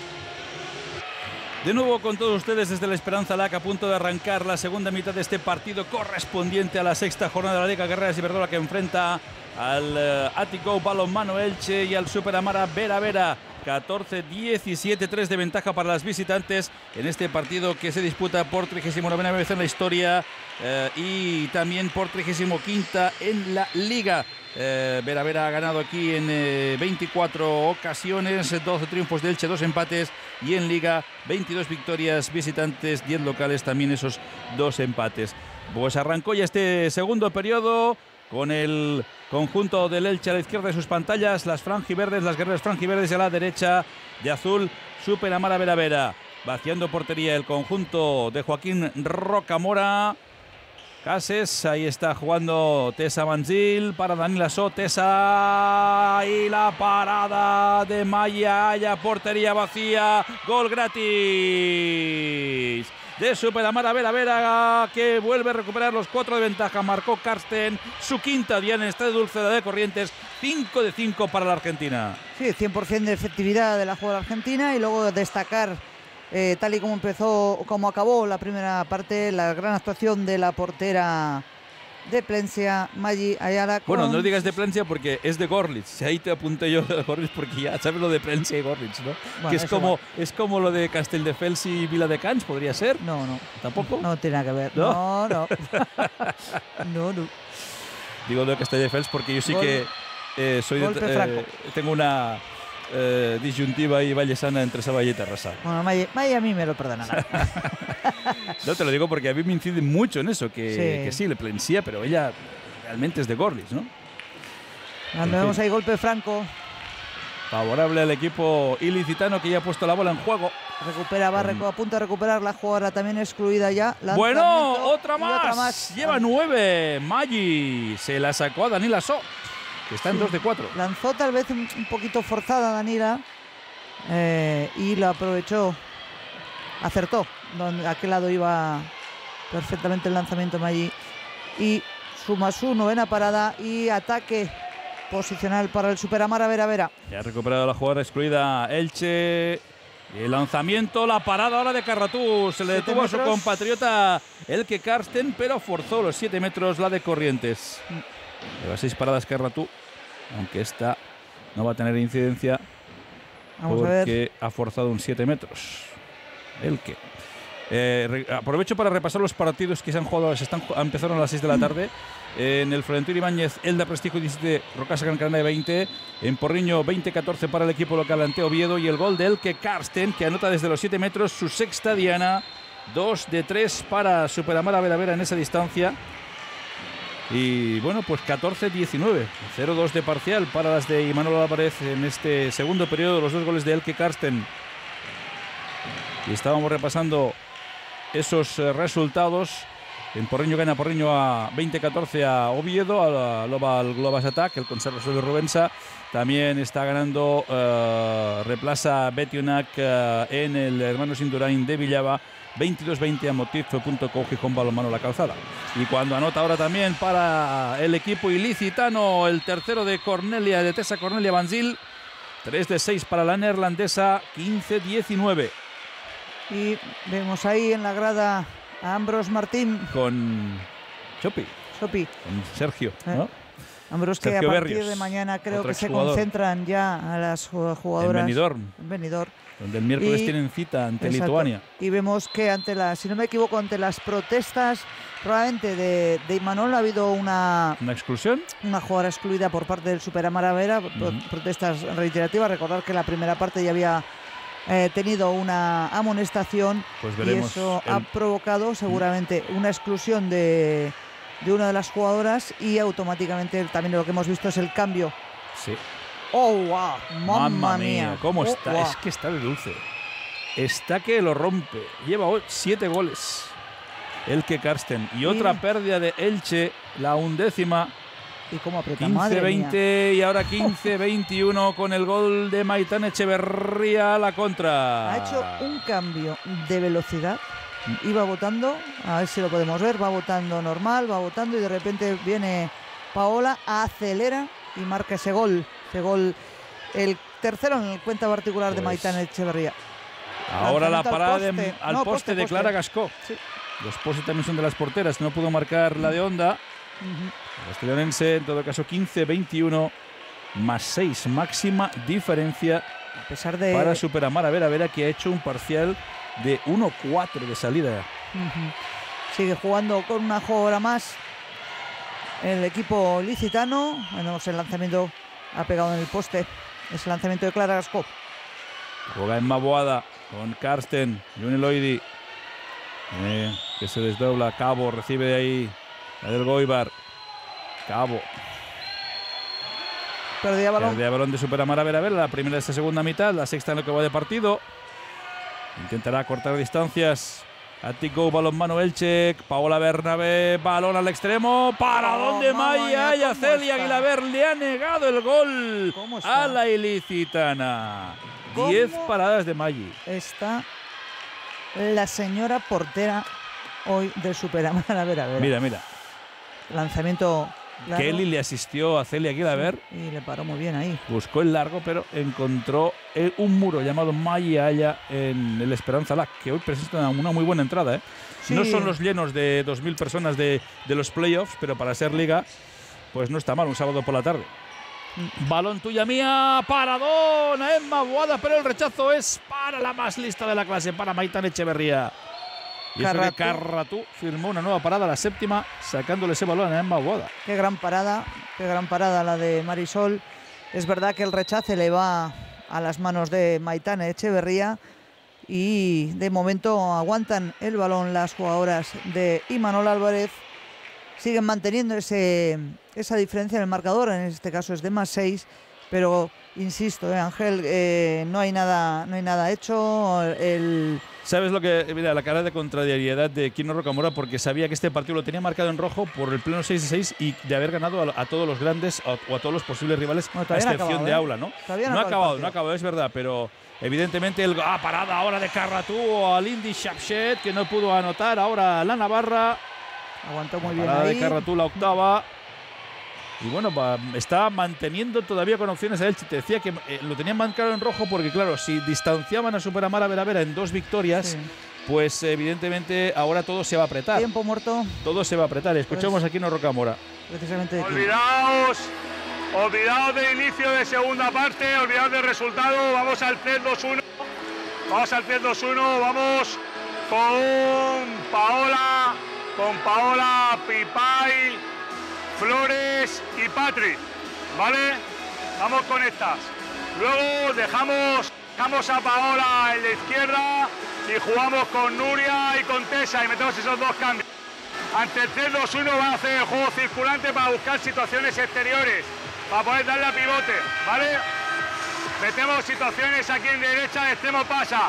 De nuevo con todos ustedes desde la Esperanza Lac, a punto de arrancar la segunda mitad de este partido correspondiente a la sexta jornada de la Liga Guerreras Iberdrola, que enfrenta al uh, Ático Balonmano Elche y al Superamara Vera Vera. catorce diecisiete, tres de ventaja para las visitantes en este partido que se disputa por trigésima novena vez en la historia eh, y también por trigésima quinta en la Liga. Eh, Vera Vera ha ganado aquí en eh, veinticuatro ocasiones, doce triunfos de Elche, dos empates, y en Liga veintidós victorias visitantes, diez locales, también esos dos empates. Pues arrancó ya este segundo periodo con el conjunto del Elche a la izquierda de sus pantallas, las franjiverdes, las guerreras franjiverdes, y a la derecha de azul Superamara Vera Vera. Vaciando portería el conjunto de Joaquín Rocamora. Cases, ahí está jugando Tessa Manzil para Dani Lasso. Tessa y la parada de Maya Haya, portería vacía, gol gratis de Superamara Vera Vera, que vuelve a recuperar los cuatro de ventaja. Marcó Karsten su quinta diana en esta Dulceda de Corrientes, cinco de cinco para la Argentina. Sí, cien por ciento de efectividad de la jugada argentina, y luego destacar, eh, tal y como empezó, como acabó la primera parte, la gran actuación de la portera de Plencia, Maggi Ayala. Con... Bueno, no digas de Plencia porque es de Gorlitz. Ahí te apunté yo de Gorlitz porque ya sabes lo de Plencia y Gorlitz, ¿no? Bueno, que es como, es como lo de Castelldefels y Viladecans, ¿podría ser? No, no. ¿Tampoco? No, no tiene nada que ver. No, no. No, no. Digo lo de Castelldefels porque yo sí Gol, que eh, soy de, eh, tengo una eh, disyuntiva y vallesana entre Sabadell y Terrassa. Bueno, Maggi, Maggi a mí me lo perdonará. No, te lo digo porque a mí me incide mucho en eso, que sí, que sí le Plencia, pero ella realmente es de Gorlitz, ¿no? Cuando vemos ahí golpe franco. Favorable al equipo ilicitano, que ya ha puesto la bola en juego. Recupera, va um. a punto de recuperar la jugadora también excluida ya. Bueno, otra más. otra más. Lleva nueve. Maggi se la sacó a Dani Lasso, que está en sí. dos de cuatro. Lanzó tal vez un, un poquito forzada Danila eh, y la aprovechó. Acertó. Donde, a qué lado iba perfectamente el lanzamiento Maggi. Y suma su novena parada y ataque posicional para el Superamara Vera Vera. Ya ha recuperado la jugadora excluida Elche. Y el lanzamiento, la parada ahora de Carratú. Se le detuvo metros. a su compatriota Elke Karsten, pero forzó los siete metros la de Corrientes. Mm. Lleva seis paradas Carratú, aunque esta no va a tener incidencia. Vamos porque a ver. ha forzado un siete metros. Elke. Eh, re, aprovecho para repasar los partidos que se han jugado. Se están, empezaron a las seis de la tarde. Eh, en el Florentino Ibáñez, Elda Prestigio diecisiete, Rocasa Gran Canaria veinte. En Porriño veinte catorce para el equipo local ante Oviedo. Y el gol de Elke Karsten, que anota desde los siete metros su sexta diana. dos de tres para Superamara Vera Vera en esa distancia. Y bueno, pues catorce diecinueve. cero dos de parcial para las de Imanol Álvarez en este segundo periodo. Los dos goles de Elke Karsten. Y estábamos repasando esos eh, resultados. En Porriño gana Porriño a veinte catorce a Oviedo, a la Global Globas Attack, el conservador de Rubensa. También está ganando uh, Replaza Betionac uh, en el Hermanos Indurain de Villava, veintidós veinte a Motif punto co, Gijón Balonmano La Calzada. Y cuando anota ahora también para el equipo ilicitano, el tercero de Cornelia, de Tessa Cornelia Manzil, tres de seis para la neerlandesa, quince diecinueve. Y vemos ahí en la grada a Ambros Martín. Con Chopi. Chopi. Con Sergio, ¿no? Eh. Ambros, que Sergio a partir Berrios, de mañana creo que se jugador. concentran ya a las jugadoras. En Benidorm. En Benidorm. Donde el miércoles y, tienen cita ante exacto. Lituania. Y vemos que ante las, si no me equivoco, ante las protestas probablemente de, de Imanol ha habido una... ¿Una exclusión? Una jugadora excluida por parte del Superamara Vera, uh-huh. protestas reiterativas. Recordar que la primera parte ya había eh, tenido una amonestación, pues y eso el... ha provocado seguramente una exclusión de, de una de las jugadoras, y automáticamente también lo que hemos visto es el cambio. Sí. ¡Oh, wow! ¡Mamma, Mamma mía! mía! ¿Cómo oh, está? Wow. Es que está de dulce. Está que lo rompe. Lleva siete goles. Elke Karsten. Y, y otra pérdida de Elche, la undécima. ¿Y cómo aprieta? quince veinte y ahora quince veintiuno con el gol de Maitán Echeverría a la contra. Ha hecho un cambio de velocidad. Iba botando, a ver si lo podemos ver, va botando normal, va botando y de repente viene Paola, acelera y marca ese gol. Ese gol, el tercero en el cuenta particular pues de Maitán Echeverría. Ahora la parada al poste, de, al no, poste, poste de poste. Clara Gascó. Sí. Los postes también son de las porteras, no pudo marcar la de Onda. Uh-huh. Castellonense, en todo caso, quince veintiuno más seis, máxima diferencia a pesar de... para Superamara Vera Vera, que ha hecho un parcial de uno cuatro de salida. Uh-huh. Sigue jugando con una jugadora más el equipo licitano. Vemos el lanzamiento, ha pegado en el poste. Es el lanzamiento de Clara Gascó. Juega en Maboada con Karsten, Juni Loidi, eh, que se desdobla. Cabo recibe de ahí la del Goibar. Cabo. Perdía balón. Perdía balón de Superamara Vera Vera, la primera de esta segunda mitad, la sexta en lo que va de partido. Intentará cortar distancias Atlético balonmano Elche, Paola Bernabé, balón al extremo, para Oh, dónde mamá Maya, mía, y a ¿cómo Celia está? Aguilaber le ha negado el gol ¿Cómo está? a la ilicitana. ¿Cómo? Diez paradas de Maggi. Está la señora portera hoy del Superamara. A ver, a ver. Mira, mira. Lanzamiento largo. Kelly le asistió a Celia Aguilaber. Y le paró muy bien ahí. Buscó el largo, pero encontró el- un muro llamado Maya Aya en el Esperanza Lac, que hoy presenta una muy buena entrada. ¿eh? Sí. No son los llenos de dos mil personas de, de los playoffs, pero para ser liga, pues no está mal, un sábado por la tarde. Balón tuya mía, paradón a Emma Boada, pero el rechazo es para la más lista de la clase, para Maitán Echeverría. Y eso que Carratú. Carratú firmó una nueva parada, la séptima, sacándole ese balón a Emma Boada. Qué gran parada, qué gran parada la de Marisol. Es verdad que el rechace le va a las manos de Maitane Echeverría y de momento aguantan el balón las jugadoras de Imanol Álvarez. Siguen manteniendo ese, esa diferencia en el marcador, en este caso es de más seis, pero insisto, eh, Ángel, eh, no hay nada, no hay nada hecho. El, ¿Sabes lo que? Mira, la cara de contrariedad de Kino Rocamora, porque sabía que este partido lo tenía marcado en rojo por el pleno seis de seis y de haber ganado a, a todos los grandes a, o a todos los posibles rivales, Bueno, a todavía no ha excepción acabado, de ¿eh? Aula, ¿no? Todavía no no ha ha acabado el acabado, partido. no ha acabado, es verdad, pero evidentemente el ah, parada ahora de Carratú al Indy Shapshet, que no pudo anotar, ahora la Navarra. aguantó muy bien Parada ahí. de Carratú, la octava. Y bueno, va, está manteniendo todavía con opciones a Elche. Te decía que eh, lo tenían marcado en rojo porque, claro, si distanciaban a Superamara Vera Vera en dos victorias, Sí. pues evidentemente ahora todo se va a apretar. Tiempo muerto, Todo se va a apretar. Escuchamos aquí en Rocamora. precisamente de ti. Olvidaos, olvidaos del inicio de segunda parte, olvidaos del resultado, vamos al tres dos uno, vamos al tres dos uno, vamos con Paola, con Paola, Pipay, Flores y Patrick, ¿vale? Vamos con estas. Luego dejamos, dejamos a Paola en la izquierda y jugamos con Nuria y con Tessa y metemos esos dos cambios. Ante el tres dos uno van a hacer el juego circulante para buscar situaciones exteriores, para poder darle a pivote, ¿vale? Metemos situaciones aquí en derecha, el extremo pasa.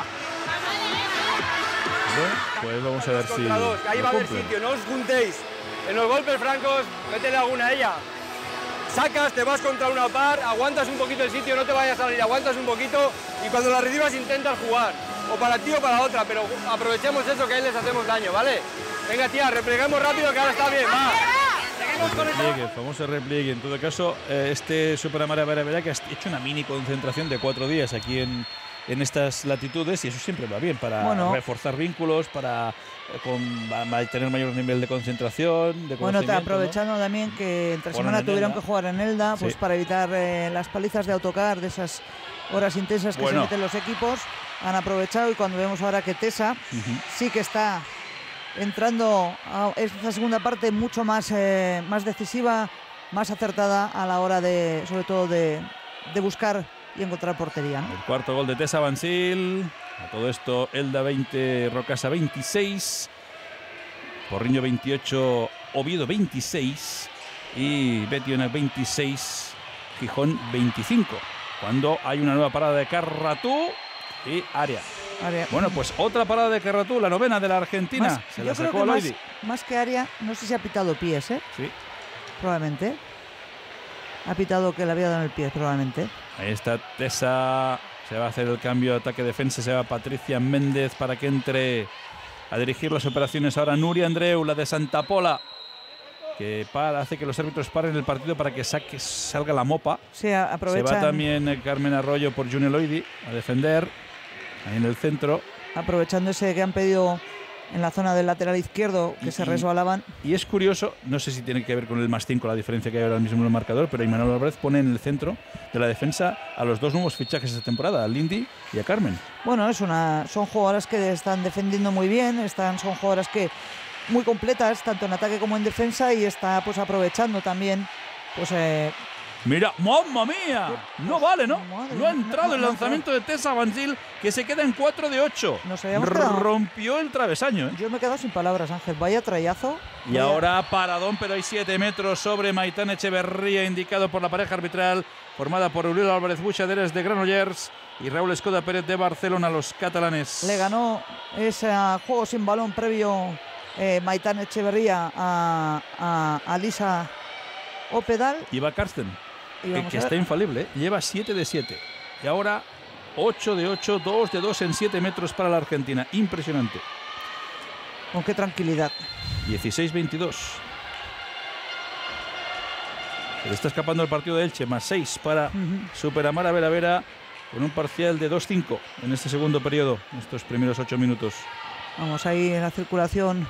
Bueno, pues vamos a ver si Contra dos, que ahí lo va a haber cumplen. sitio, no os juntéis. En los golpes francos, métele alguna a ella. Sacas, te vas contra una par, aguantas un poquito el sitio, no te vayas a salir, aguantas un poquito y cuando la recibas intentas jugar. O para ti o para otra, pero aprovechemos eso que ahí les hacemos daño, ¿vale? Venga, tía, repleguemos rápido que ahora está bien, va. Seguimos con el Repliegue, el famoso repliegue. En todo caso, eh, este Superamara Vera Vera que ha hecho una mini concentración de cuatro días aquí en, en estas latitudes y eso siempre va bien para Bueno. reforzar vínculos, para eh, con, va- va a tener mayor nivel de concentración, de Bueno, te- conocimiento, ¿no? aprovechando también que entre Jugaron semana en tuvieron Elda. que jugar en Elda, pues Sí. para evitar eh, las palizas de autocar, de esas horas intensas que Bueno. se meten los equipos, han aprovechado y cuando vemos ahora que Tessa Ujú. sí que está entrando a esta segunda parte mucho más, eh, más decisiva, más acertada a la hora de, sobre todo, de, de buscar y encontrar portería, ¿no? El cuarto gol de Tessa Bansil. A todo esto, Elda veinte, Rocasa veintiséis, Porriño veintiocho, Oviedo veintiséis y Betiona veintiséis, Gijón veinticinco. Cuando hay una nueva parada de Carratú y área. Área. Bueno, pues otra parada de Carratú, la novena de la Argentina. Más- Se yo la creo sacó que a más, Loidi. más que área, no sé si ha pitado pies, ¿eh? Sí. Probablemente. Ha pitado que le había dado en el pie, probablemente. Ahí está Tessa. Se va a hacer el cambio de ataque-defensa. Se va Patricia Méndez para que entre a dirigir las operaciones. Ahora Nuria Andreu, la de Santa Pola, que para, hace que los árbitros paren el partido para que saque, salga la mopa. Sí, a- Se va aprovechan, también eh, Carmen Arroyo por June Loidi a defender. Ahí en el centro. aprovechando ese que han pedido en la zona del lateral izquierdo, que Y- se y- resbalaban. Y es curioso, no sé si tiene que ver con el más cinco, la diferencia que hay ahora mismo en el marcador, pero Imanol Álvarez pone en el centro de la defensa a los dos nuevos fichajes de temporada, a Lindy y a Carmen. Bueno, es una, son jugadoras que están defendiendo muy bien, están, son jugadoras que muy completas, tanto en ataque como en defensa, y está pues aprovechando también pues eh, Mira, ¡mamma mía! No vale, ¿no? Madre No ha mía, entrado no, el no, lanzamiento de Tessa Banzil, que se queda en cuatro de ocho. Nos habíamos quedado- Rompió el travesaño, ¿eh? Yo me he quedado sin palabras, Ángel. Vaya trayazo. Y Vaya- ahora paradón, pero hay siete metros sobre Maitán Echeverría, indicado por la pareja arbitral, formada por Uriel Álvarez Buixaderes de Granollers y Raúl Escoda Pérez de Barcelona, los catalanes. Le ganó ese juego sin balón previo eh, Maitán Echeverría a, a, a Lisa Opedal. Y va Karsten, Y que, vamos que a ver. está infalible, ¿eh? Lleva siete de siete. Y ahora ocho de ocho, dos de dos en siete metros para la Argentina. Impresionante. Con qué tranquilidad. dieciséis veintidós. Se le está escapando el partido de Elche, más seis para Superamara Vera Vera, con un parcial de dos cinco en este segundo periodo, en estos primeros ocho minutos. Vamos ahí en la circulación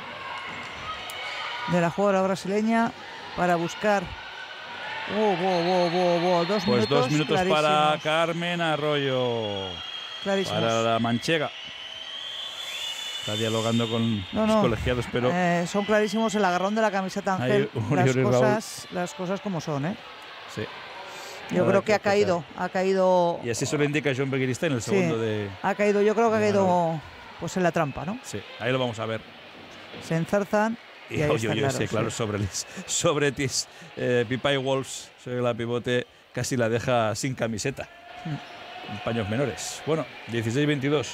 de la jugadora brasileña para buscar. Oh, oh, oh, oh, oh, dos Pues minutos. dos minutos para clarísimos, Carmen Arroyo, clarísimos. para la manchega. Está dialogando con No, los no. colegiados, pero Eh, son clarísimos el agarrón de la camiseta, Ángel. Ahí, Uri, Las Uri, Raúl. cosas, las cosas como son, ¿eh? sí. Yo Nada creo que ha empezar. caído, ha caído, Y así se lo indica John Beguirista en el Sí. segundo de... ha caído. Yo creo que ha de caído, pues en la trampa, ¿no? Sí, ahí lo vamos a ver. Se enzarzan y, Y ahí oye, está oye, claro, sí, claro, sí. sobre, les- sobre Tis, eh, Pipay Wolves, sobre la pivote, casi la deja sin camiseta. En paños menores. Bueno, dieciséis veintidós.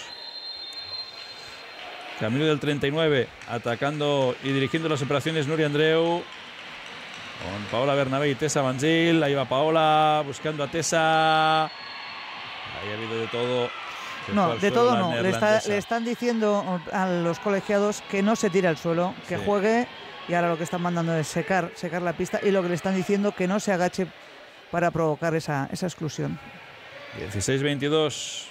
Camino del treinta y nueve, atacando y dirigiendo las operaciones Nuria Andreu. Con Paola Bernabé y Tessa Banzil. Ahí va Paola buscando a Tessa. Ahí ha habido de todo. Se fue No, al de suelo todo la no. Le, está- neerlandesa. le están diciendo a los colegiados que no se tire al suelo, que Sí. juegue, y ahora lo que están mandando es secar, secar la pista, y lo que le están diciendo que no se agache para provocar esa, esa exclusión. dieciséis veintidós.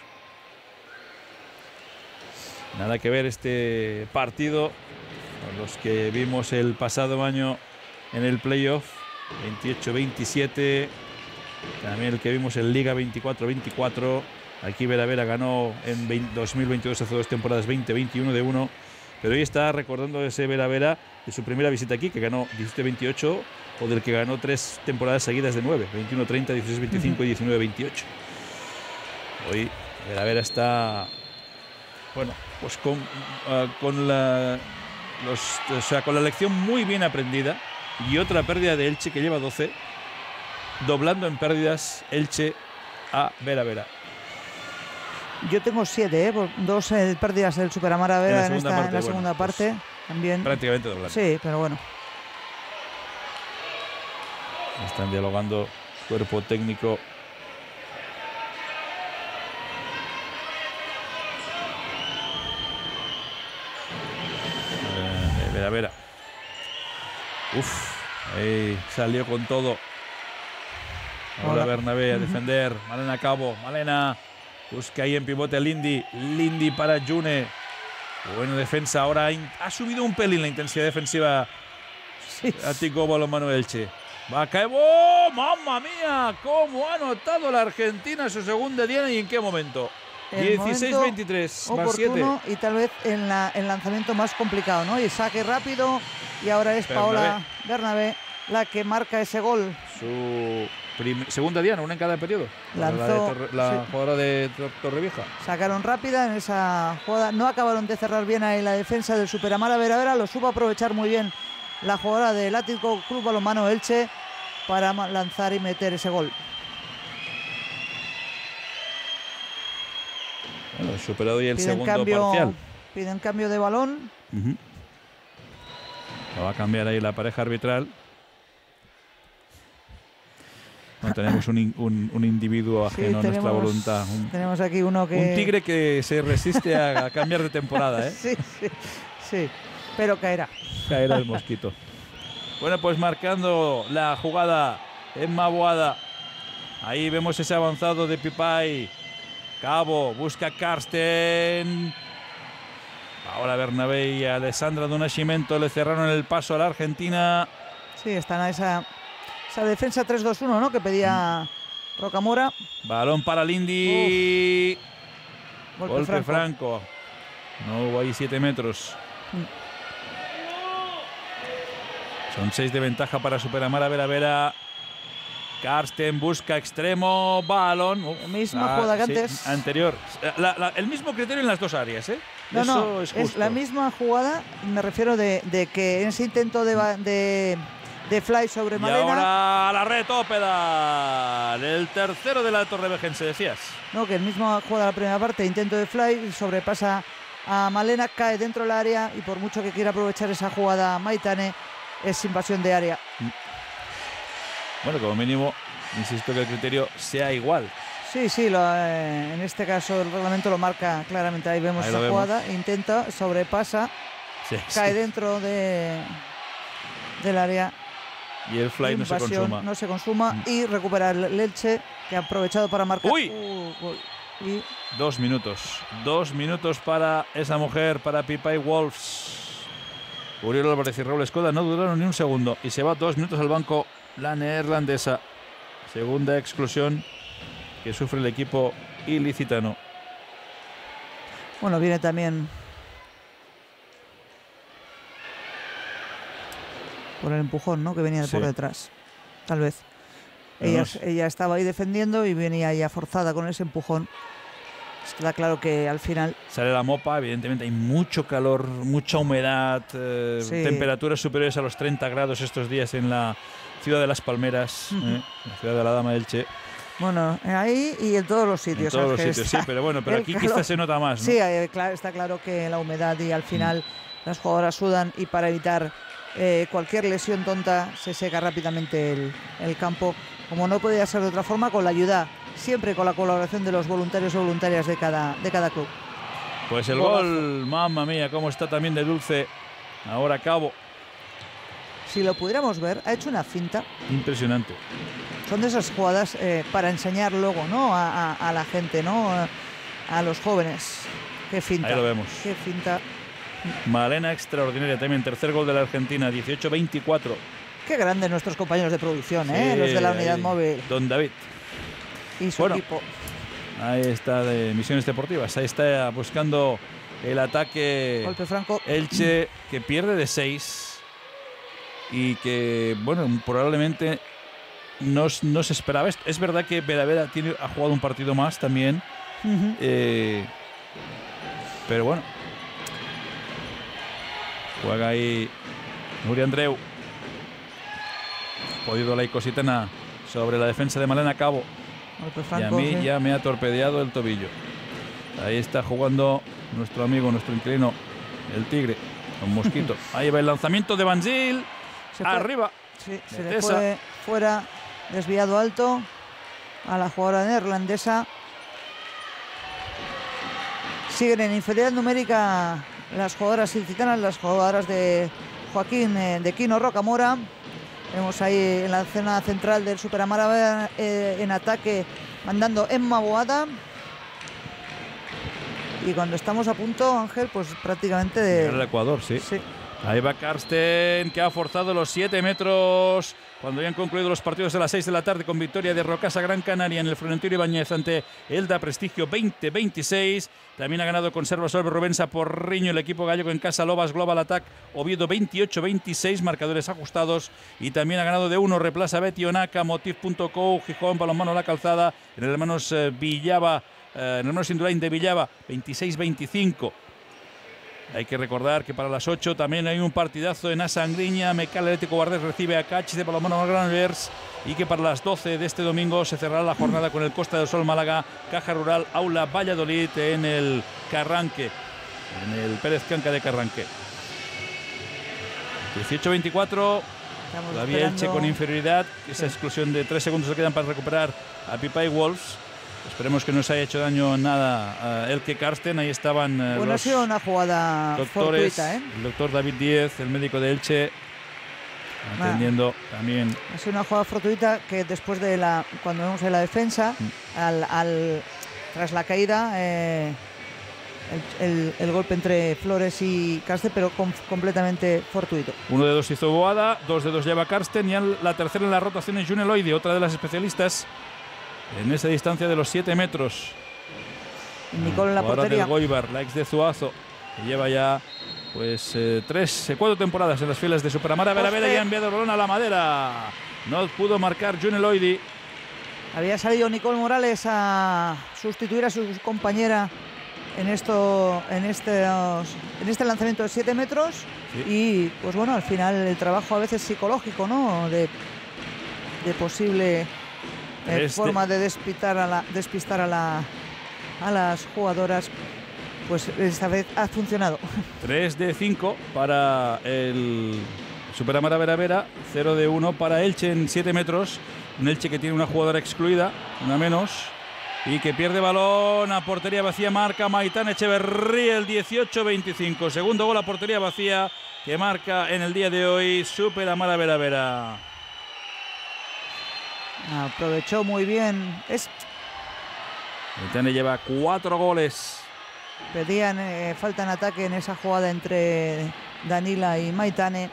Nada que ver este partido con los que vimos el pasado año en el playoff, veintiocho veintisiete. También el que vimos en Liga veinticuatro veinticuatro. Aquí Vera Vera ganó en veinte dos mil veintidós, hace dos temporadas, veinte veintiuno de uno. Pero hoy está recordando ese Vera Vera de su primera visita aquí, que ganó diecisiete veintiocho, o del que ganó tres temporadas seguidas de nueve, veintiuno treinta, dieciséis veinticinco y diecinueve veintiocho. Hoy Vera Vera está, bueno, pues con, uh, con, la, los, o sea, con la lección muy bien aprendida, y otra pérdida de Elche que lleva doce, doblando en pérdidas Elche a Vera Vera. Yo tengo siete, ¿eh? Por dos eh, pérdidas del Superamara Vera en, segunda esta, parte, en la bueno, segunda pues parte. También. Prácticamente doblando. Sí, pero bueno. Están dialogando cuerpo técnico. Eh, Vera Vera. Uf, ahí salió con todo. Ahora Hola. Bernabé a Ujú. defender. Malena Cabo. Malena busca ahí en pivote a Lindy. Lindy para June. Buena defensa. Ahora in- ha subido un pelín la intensidad defensiva. Sí. Atico Balonmano Elche. Va a caer. ¡Oh, mamma mía! ¿Cómo ha anotado la Argentina su segunda diana y en qué momento? El dieciséis momento veintitrés más siete. Oportuno y tal vez en la, el lanzamiento más complicado, ¿no? Y saque rápido, y ahora es Paola Bernabé la que marca ese gol. Su prim- segunda diana, una en cada periodo. la de Lanzó, Torre- la sí. jugadora de Tor- Torrevieja. Sacaron rápida en esa jugada. No acabaron de cerrar bien ahí la defensa del Superamara Vera Vera. Lo supo aprovechar muy bien la jugadora del Atlético Club Balonmano Elche para ma- lanzar y meter ese gol. Bueno, superado ya el Piden segundo cambio, parcial. piden cambio de balón. Ujú. Lo va a cambiar ahí la pareja arbitral. No, tenemos un, in- un- un individuo Sí, ajeno a nuestra tenemos- voluntad. Un, Tenemos aquí uno que... un tigre que se resiste a, a cambiar de temporada, ¿eh? Sí, sí, sí, pero caerá. Caerá el mosquito. Bueno, pues marcando la jugada Emma Boada. Ahí vemos ese avanzado de Pipay. Cabo busca a Karsten. Ahora Bernabé y Alessandra Donascimento le cerraron el paso a la Argentina. Sí, están a esa, esa defensa tres dos uno, ¿no? Que pedía Rocamora. Balón para Lindy. Golpe, Golpe franco. franco. No hubo ahí siete metros. Son seis de ventaja para Superamara Vera Vera. Karsten busca extremo, balón. Uf, Misma jugada que sí, antes. Anterior. La, la, el mismo criterio en las dos áreas, ¿eh? No, Eso no, es, es, justo. la misma jugada, me refiero de, de que en ese intento de, de, de fly sobre Y Malena. ahora la retópeda. El tercero de la Torrevejense, decías. No, que el mismo jugada de la primera parte, intento de fly, sobrepasa a Malena, cae dentro del área y por mucho que quiera aprovechar esa jugada Maitane, es invasión de área. Bueno, como mínimo, insisto que el criterio sea igual. Sí, sí, lo, eh, en este caso el reglamento lo marca claramente. Ahí vemos Ahí esa lo vemos. jugada, intenta, sobrepasa, Sí, cae sí. dentro de, del área. Y el fly no se Invasión, consuma. no se consuma Mm. y recupera el Elche, que ha aprovechado para marcar. ¡Uy! Uh, gol. Y Dos minutos. Dos minutos para esa mujer, para Pipay Wolves. Uriel Álvarez y Raúl Escoda no duraron ni un segundo. Y se va dos minutos al banco la neerlandesa. Segunda exclusión que sufre el equipo ilicitano. bueno, viene también por el empujón, ¿no? Que venía Sí. por detrás. Tal vez. No, Ella, no sé. ella estaba ahí defendiendo y venía ya forzada con ese empujón. Está claro que al final Sale la mopa, evidentemente hay mucho calor, mucha humedad, eh, Sí. temperaturas superiores a los treinta grados estos días en la ciudad de Las Palmeras, Ujú. eh, la ciudad de la Dama del Che. Bueno, ahí y en todos los En sitios. todos los Ángel, sitios, sí, está pero bueno, pero el aquí calor. quizás se nota más, ¿no? Sí, eh, cla- está claro que la humedad y al final las jugadoras sudan y para evitar eh, cualquier lesión tonta se seca rápidamente el, el campo, como no podía ser de otra forma, con la ayuda, siempre con la colaboración de los voluntarios o voluntarias de cada, de cada club. Pues el Golazo. gol, mamma mía, cómo está también de dulce. Ahora Cabo, Si lo pudiéramos ver, ha hecho una finta. impresionante. Son de esas jugadas eh, para enseñar luego, ¿no? A, a- a la gente, ¿no? A, a los jóvenes. Qué finta. Ahí lo vemos. Qué finta. Malena extraordinaria también, tercer gol de la Argentina, dieciocho veinticuatro. Qué grandes nuestros compañeros de producción, ¿eh? Sí, Los de la unidad ahí, móvil Don David. y su Bueno. equipo. Ahí está de Misiones Deportivas. Ahí está buscando el ataque Golpe franco. Elche, que pierde de seis y que, bueno, probablemente no, s- no se esperaba esto. Es verdad que Vedavera tiene, ha jugado un partido más también, Ujú. eh, pero bueno. Juega ahí Nuria Andreu. Podido la Icositana sobre la defensa de Malena Cabo. Golpe Y a franco. mí sí. ya me ha torpedeado el tobillo. Ahí está jugando nuestro amigo, nuestro inquilino, el Tigre, un mosquito. Ahí va el lanzamiento de Banzil. Se fue- Arriba. Sí, se le Metesa. fue fuera, desviado alto a la jugadora neerlandesa. Siguen en inferioridad numérica las jugadoras ilicitanas, las jugadoras de Joaquín eh, de Quino Rocamora. Vemos ahí en la zona central del Superamara eh, en ataque mandando Emma Boada. Y cuando estamos a punto, Ángel, pues prácticamente Llegar al de... Ecuador, sí. Sí. Ahí va Karsten, que ha forzado los siete metros cuando ya han concluido los partidos de las seis de la tarde con victoria de Rocasa Gran Canaria en el Florentino Ibáñez ante Elda Prestigio veinte veintiséis. También ha ganado Conserva Solver Rubensa por Riño el equipo gallego en casa Lobas Global Attack Oviedo veintiocho veintiséis, marcadores ajustados. Y también ha ganado de uno Replaza Betty Onaca, Motiv punto co, Gijón, Balonmano La Calzada, en el hermanos eh, Villava, eh, en el hermanos Indurain de Villava veintiséis veinticinco. Hay que recordar que para las ocho también hay un partidazo en Asangriña. Mecal Atlético Guardés recibe a Cachis de Balonmano Granollers. Y que para las doce de este domingo se cerrará la jornada con el Costa del Sol Málaga, Caja Rural Aula Valladolid en el Carranque, en el Pérez Canca de Carranque. dieciocho veinticuatro. Estamos Todavía esperando- Elche con inferioridad. Esa Sí. exclusión de tres segundos le quedan para recuperar a Pipay Wolves. Esperemos que no se haya hecho daño nada a Elke Karsten. Ahí estaban eh, Bueno, ha los sido una jugada doctores, fortuita, ¿eh? el doctor David Díez, el médico de Elche, Ah. atendiendo también. Ha sido una jugada fortuita que después de la, cuando vemos en la defensa, Mm. al, al- tras la caída, eh, el, el- el golpe entre Flores y Karsten, pero com- completamente fortuito. Uno de dos hizo Boada, dos de dos lleva Karsten y al- la tercera en la rotación es June Eloide, otra de las especialistas en esa distancia de los siete metros. Y Nicole en la Jugadora portería. del Goibar, la ex de Zuazo, que lleva ya pues eh, tres, eh, cuatro temporadas en las filas de Superamara. Vera Vera Poste. y ha enviado el balón a la madera. No pudo marcar June Loidi. Había salido Nicole Morales a sustituir a su compañera en esto, en este, en este lanzamiento de siete metros. Sí. Y pues bueno, al final el trabajo a veces psicológico, ¿no? De, de posible eh, este. forma de despistar a la, despistar a la, a las jugadoras. Pues esta vez ha funcionado. tres de cinco para el Superamara Vera Vera, cero de uno para Elche en siete metros. Un Elche que tiene una jugadora excluida, una menos, y que pierde balón a portería vacía. Marca Maitane Echeverría el dieciocho veinticinco. Segundo gol a portería vacía que marca en el día de hoy Superamara Vera Vera. Aprovechó muy bien. Es... Maitane lleva cuatro goles. Pedían eh, falta en ataque en esa jugada entre Danila y Maitane.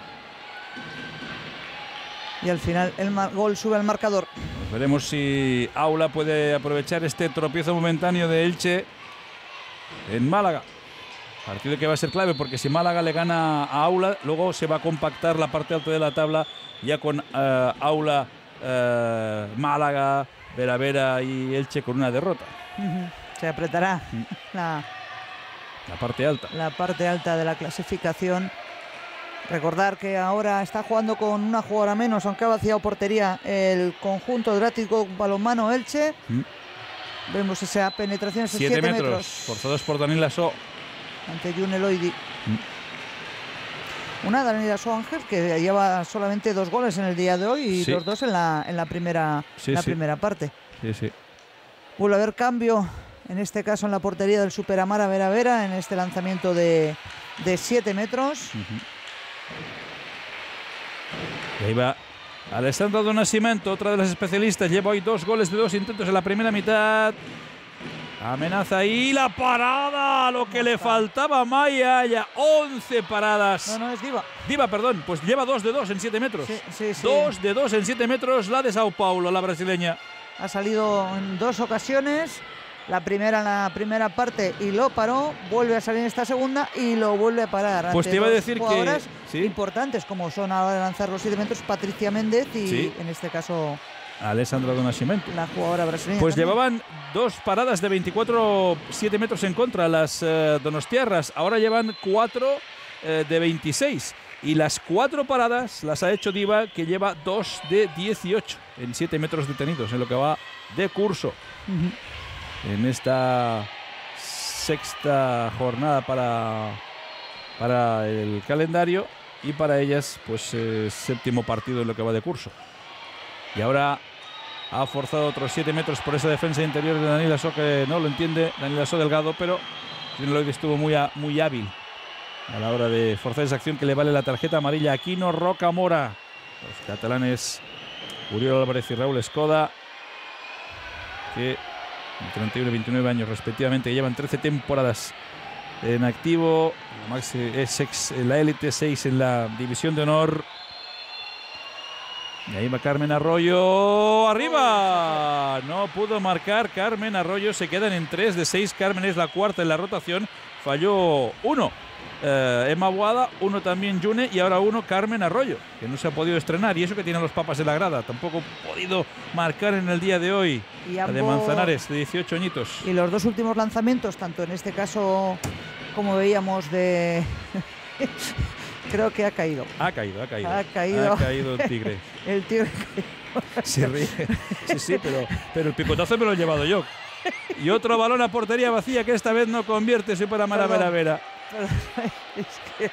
Y al final el gol sube al marcador. Pues veremos si Aula puede aprovechar este tropiezo momentáneo de Elche en Málaga. Partido que va a ser clave porque si Málaga le gana a Aula, luego se va a compactar la parte alta de la tabla ya con uh, Aula, uh, Málaga, Vera Vera y Elche con una derrota. Uh-huh. Se apretará uh-huh. la... La parte alta. La parte alta de la clasificación. Recordar que ahora está jugando con una jugadora menos, aunque ha vaciado portería el conjunto del Atlético Balonmano Elche. Mm. Vemos esa penetración, esos siete metros. metros. Forzados por Danila So. Ante June Loidi. Mm. Una Danila So Ángel que lleva solamente dos goles en el día de hoy y sí. los dos en la, en la, primera, sí, la sí. primera parte. Sí, sí. Vuelve a haber cambio. En este caso en la portería del Superamara Vera Vera, en este lanzamiento de siete metros. Uh-huh. Y ahí va Alessandra Do Nascimento, otra de las especialistas. Lleva hoy dos goles de dos intentos en la primera mitad. Amenaza ahí la parada, lo que le faltaba a Maya. Ya once paradas. No, no, es Diva. Diva, perdón. Pues lleva dos de dos en siete metros. Sí, sí, sí. Dos de dos en siete metros la de Sao Paulo, la brasileña. Ha salido en dos ocasiones. La primera en la primera parte y lo paró, vuelve a salir en esta segunda y lo vuelve a parar. Pues te iba a decir que ¿sí? importantes como son a la hora de lanzar los siete metros Patricia Méndez y ¿sí? en este caso Alessandra Do Nascimento, la jugadora brasileña. Pues también. Llevaban dos paradas de veinticuatro siete metros en contra las uh, donostiarras, ahora llevan cuatro uh, de veintiséis y las cuatro paradas las ha hecho Diva, que lleva dos de dieciocho en siete metros detenidos en lo que va de curso. Uh-huh. En esta sexta jornada para, para el calendario y para ellas pues eh, séptimo partido en lo que va de curso. Y ahora ha forzado otros siete metros por esa defensa interior de Danila So, que no lo entiende Danila So Delgado, pero Lloyd estuvo muy, a, muy hábil a la hora de forzar esa acción que le vale la tarjeta amarilla a Aquino Rocamora. Los catalanes Uriol Álvarez y Raúl Escoda, que treinta y uno y veintinueve años respectivamente, llevan trece temporadas en activo. Es ex en la élite, seis en la división de honor. Y ahí va Carmen Arroyo, arriba. No pudo marcar Carmen Arroyo, se quedan en tres de seis. Carmen es la cuarta en la rotación, falló uno. Eh, Emma Boada, uno también June y ahora uno Carmen Arroyo, que no se ha podido estrenar, y eso que tienen los papas en la grada, tampoco ha podido marcar en el día de hoy. Y la de Manzanares, de dieciocho añitos. Y los dos últimos lanzamientos, tanto en este caso como veíamos de... creo que ha caído. Ha caído, ha caído. Ha caído, ha caído el tigre. El tigre. Se ríe. Sí, sí, pero, pero el picotazo me lo he llevado yo. Y otro balón a portería vacía que esta vez no convierte Superamara Vera Vera. Perdón, es que,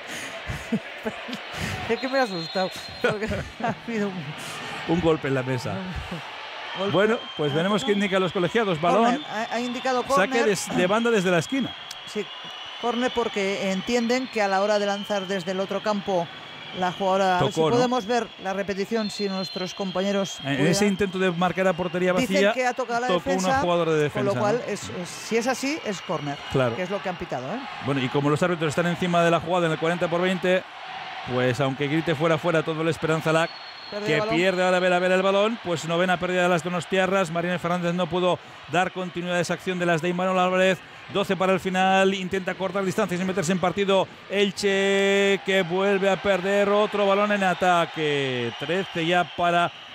es que me ha asustado porque ha habido un, un golpe en la mesa. Golpe. Bueno, pues veremos qué indican los colegiados. Balón, ha, ha indicado córner. Saque de, de banda desde la esquina. Sí, córner porque entienden que a la hora de lanzar desde el otro campo la jugadora, tocó, a ver si ¿no? podemos ver la repetición si nuestros compañeros en puedan. Ese intento de marcar a portería vacía, dicen que ha tocado la tocó defensa, una jugadora de defensa, con lo cual ¿no? es, es, si es así es córner, claro, que es lo que han pitado, ¿eh? Bueno, y como los árbitros están encima de la jugada en el cuarenta por veinte, pues aunque grite fuera fuera todo el Esperanza Lac, que pierde ahora Vera Vera el balón, pues novena pérdida de las donostiarras. Marina Fernández no pudo dar continuidad a esa acción de las de Imanol Álvarez. doce para el final, intenta cortar distancias y meterse en partido Elche, que vuelve a perder otro balón en ataque. trece ya para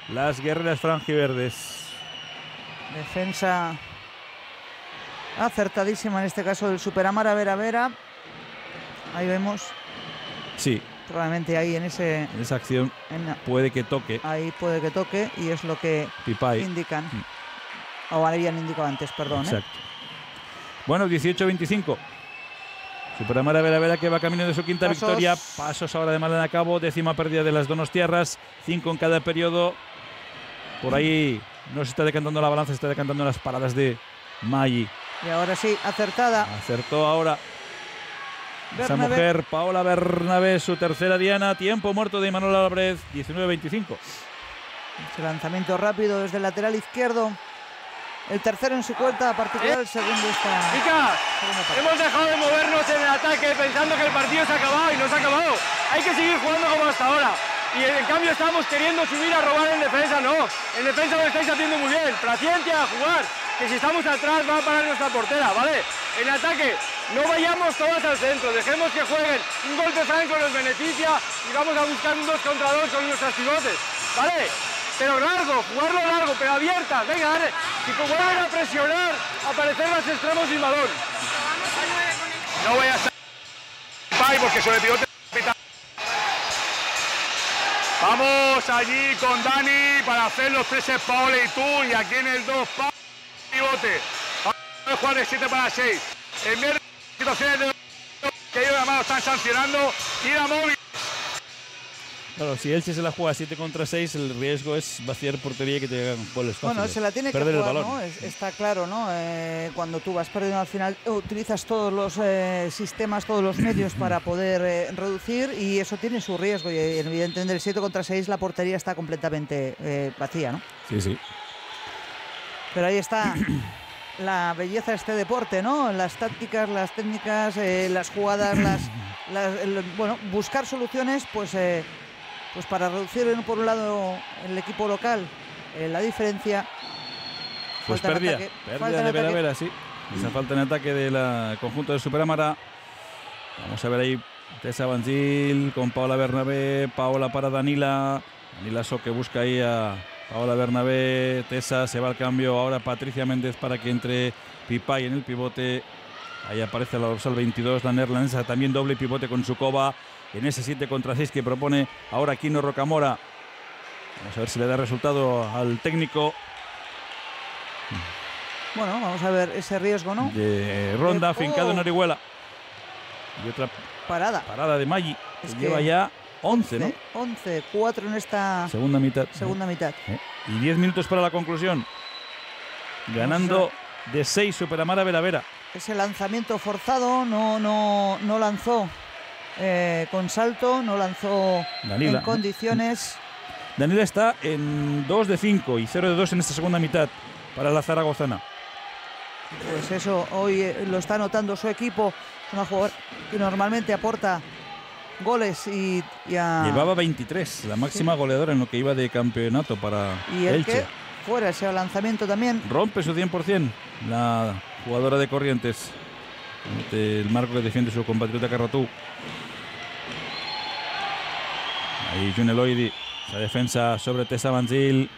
las guerreras franjiverdes. Defensa acertadísima en este caso del Superamara Vera Vera. Ahí vemos. Sí. Probablemente ahí en ese en esa acción en, puede que toque. Ahí puede que toque y es lo que Pipay. indican. Mm. O habían indicado antes, perdón. Exacto. ¿eh? Bueno, dieciocho veinticinco. Superamara Vera Vera que va camino de su quinta Pasos. victoria. Pasos ahora de Malena a cabo. Décima pérdida de las donostiarras. Cinco en cada periodo. Por ahí no se está decantando la balanza, se está decantando las paradas de Maggi. Y ahora sí, acertada. Acertó ahora. Bernabé. Esa mujer, Paola Bernabé, su tercera diana. Tiempo muerto de Imanol Álvarez, diecinueve veinticinco. Ese lanzamiento rápido desde el lateral izquierdo. El tercero en su cuenta, particular, el segundo está. Chicas, hemos dejado de movernos en el ataque pensando que el partido se ha acabado y no se ha acabado. Hay que seguir jugando como hasta ahora. Y en cambio estamos queriendo subir a robar en defensa, no. En defensa lo estáis haciendo muy bien. Paciencia a jugar, que si estamos atrás va a parar nuestra portera, ¿vale? En ataque, no vayamos todas al centro, dejemos que jueguen. Un golpe franco nos beneficia y vamos a buscar un dos contra dos con nuestras pivotes, ¿vale? Pero largo, jugarlo largo, pero abiertas, venga, dale. Si vuelven a presionar, aparecer los extremos sin balón. No voy a estar Pay porque sobre pivote. Vamos allí con Dani para hacer los tres Paola y tú, y aquí en el dos pivote. Vamos a jugar de siete para seis. En vez de situaciones de que ellos además lo están sancionando, ir a móvil. Claro, si Elche se la juega siete contra seis, el riesgo es vaciar portería y que te hagan goles fáciles. Bueno, se la tiene que perder jugar, el balón. ¿no? Es, está claro, ¿no? Eh, cuando tú vas perdiendo al final, utilizas todos los eh, sistemas, todos los medios para poder eh, reducir, y eso tiene su riesgo. Y evidentemente el siete contra seis la portería está completamente eh, vacía, ¿no? Sí, sí. Pero ahí está la belleza de este deporte, ¿no? Las tácticas, las técnicas, eh, las jugadas, las, las el, bueno, buscar soluciones, pues... Eh, Pues para reducir por un lado el equipo local eh, la diferencia. Pues falta pérdida, ataque, pérdida de Vera Vera, sí. Esa falta en ataque del conjunto de Superamara. Vamos a ver ahí Tessa Banzil con Paola Bernabé, Paola para Danila. Danila So que busca ahí a Paola Bernabé. Tessa se va al cambio. Ahora Patricia Méndez para que entre Pipay en el pivote. Ahí aparece la dorsal veintidós, la neerlandesa, también doble pivote con Sukova. En ese siete contra seis que propone ahora Kino Rocamora. Vamos a ver si le da resultado al técnico. Bueno, vamos a ver ese riesgo, ¿no? De Ronda, de, fincado oh. en Orihuela. Y otra parada. Parada de Maggi. Es que lleva ya once, ¿no? once, cuatro en esta segunda mitad. Segunda ¿eh? mitad. ¿Eh? Y diez minutos para la conclusión. Ganando de seis Superamara Vera Vera. Ese lanzamiento forzado, no, no, no lanzó. Eh, con salto, no lanzó Danila, en condiciones. Danila está en dos de cinco y cero de dos en esta segunda mitad para la zaragozana. Pues eso, hoy eh, lo está notando su equipo. Es una jugadora que normalmente aporta goles y, y a... Llevaba veintitrés, la máxima sí. goleadora en lo que iba de campeonato para y el Elche. Que fuera ese lanzamiento también. Rompe su cien por cien la jugadora de Corrientes. El marco que defiende su compatriota Carratú. Ahí June Eloidi, esa defensa sobre Tessa Banzil.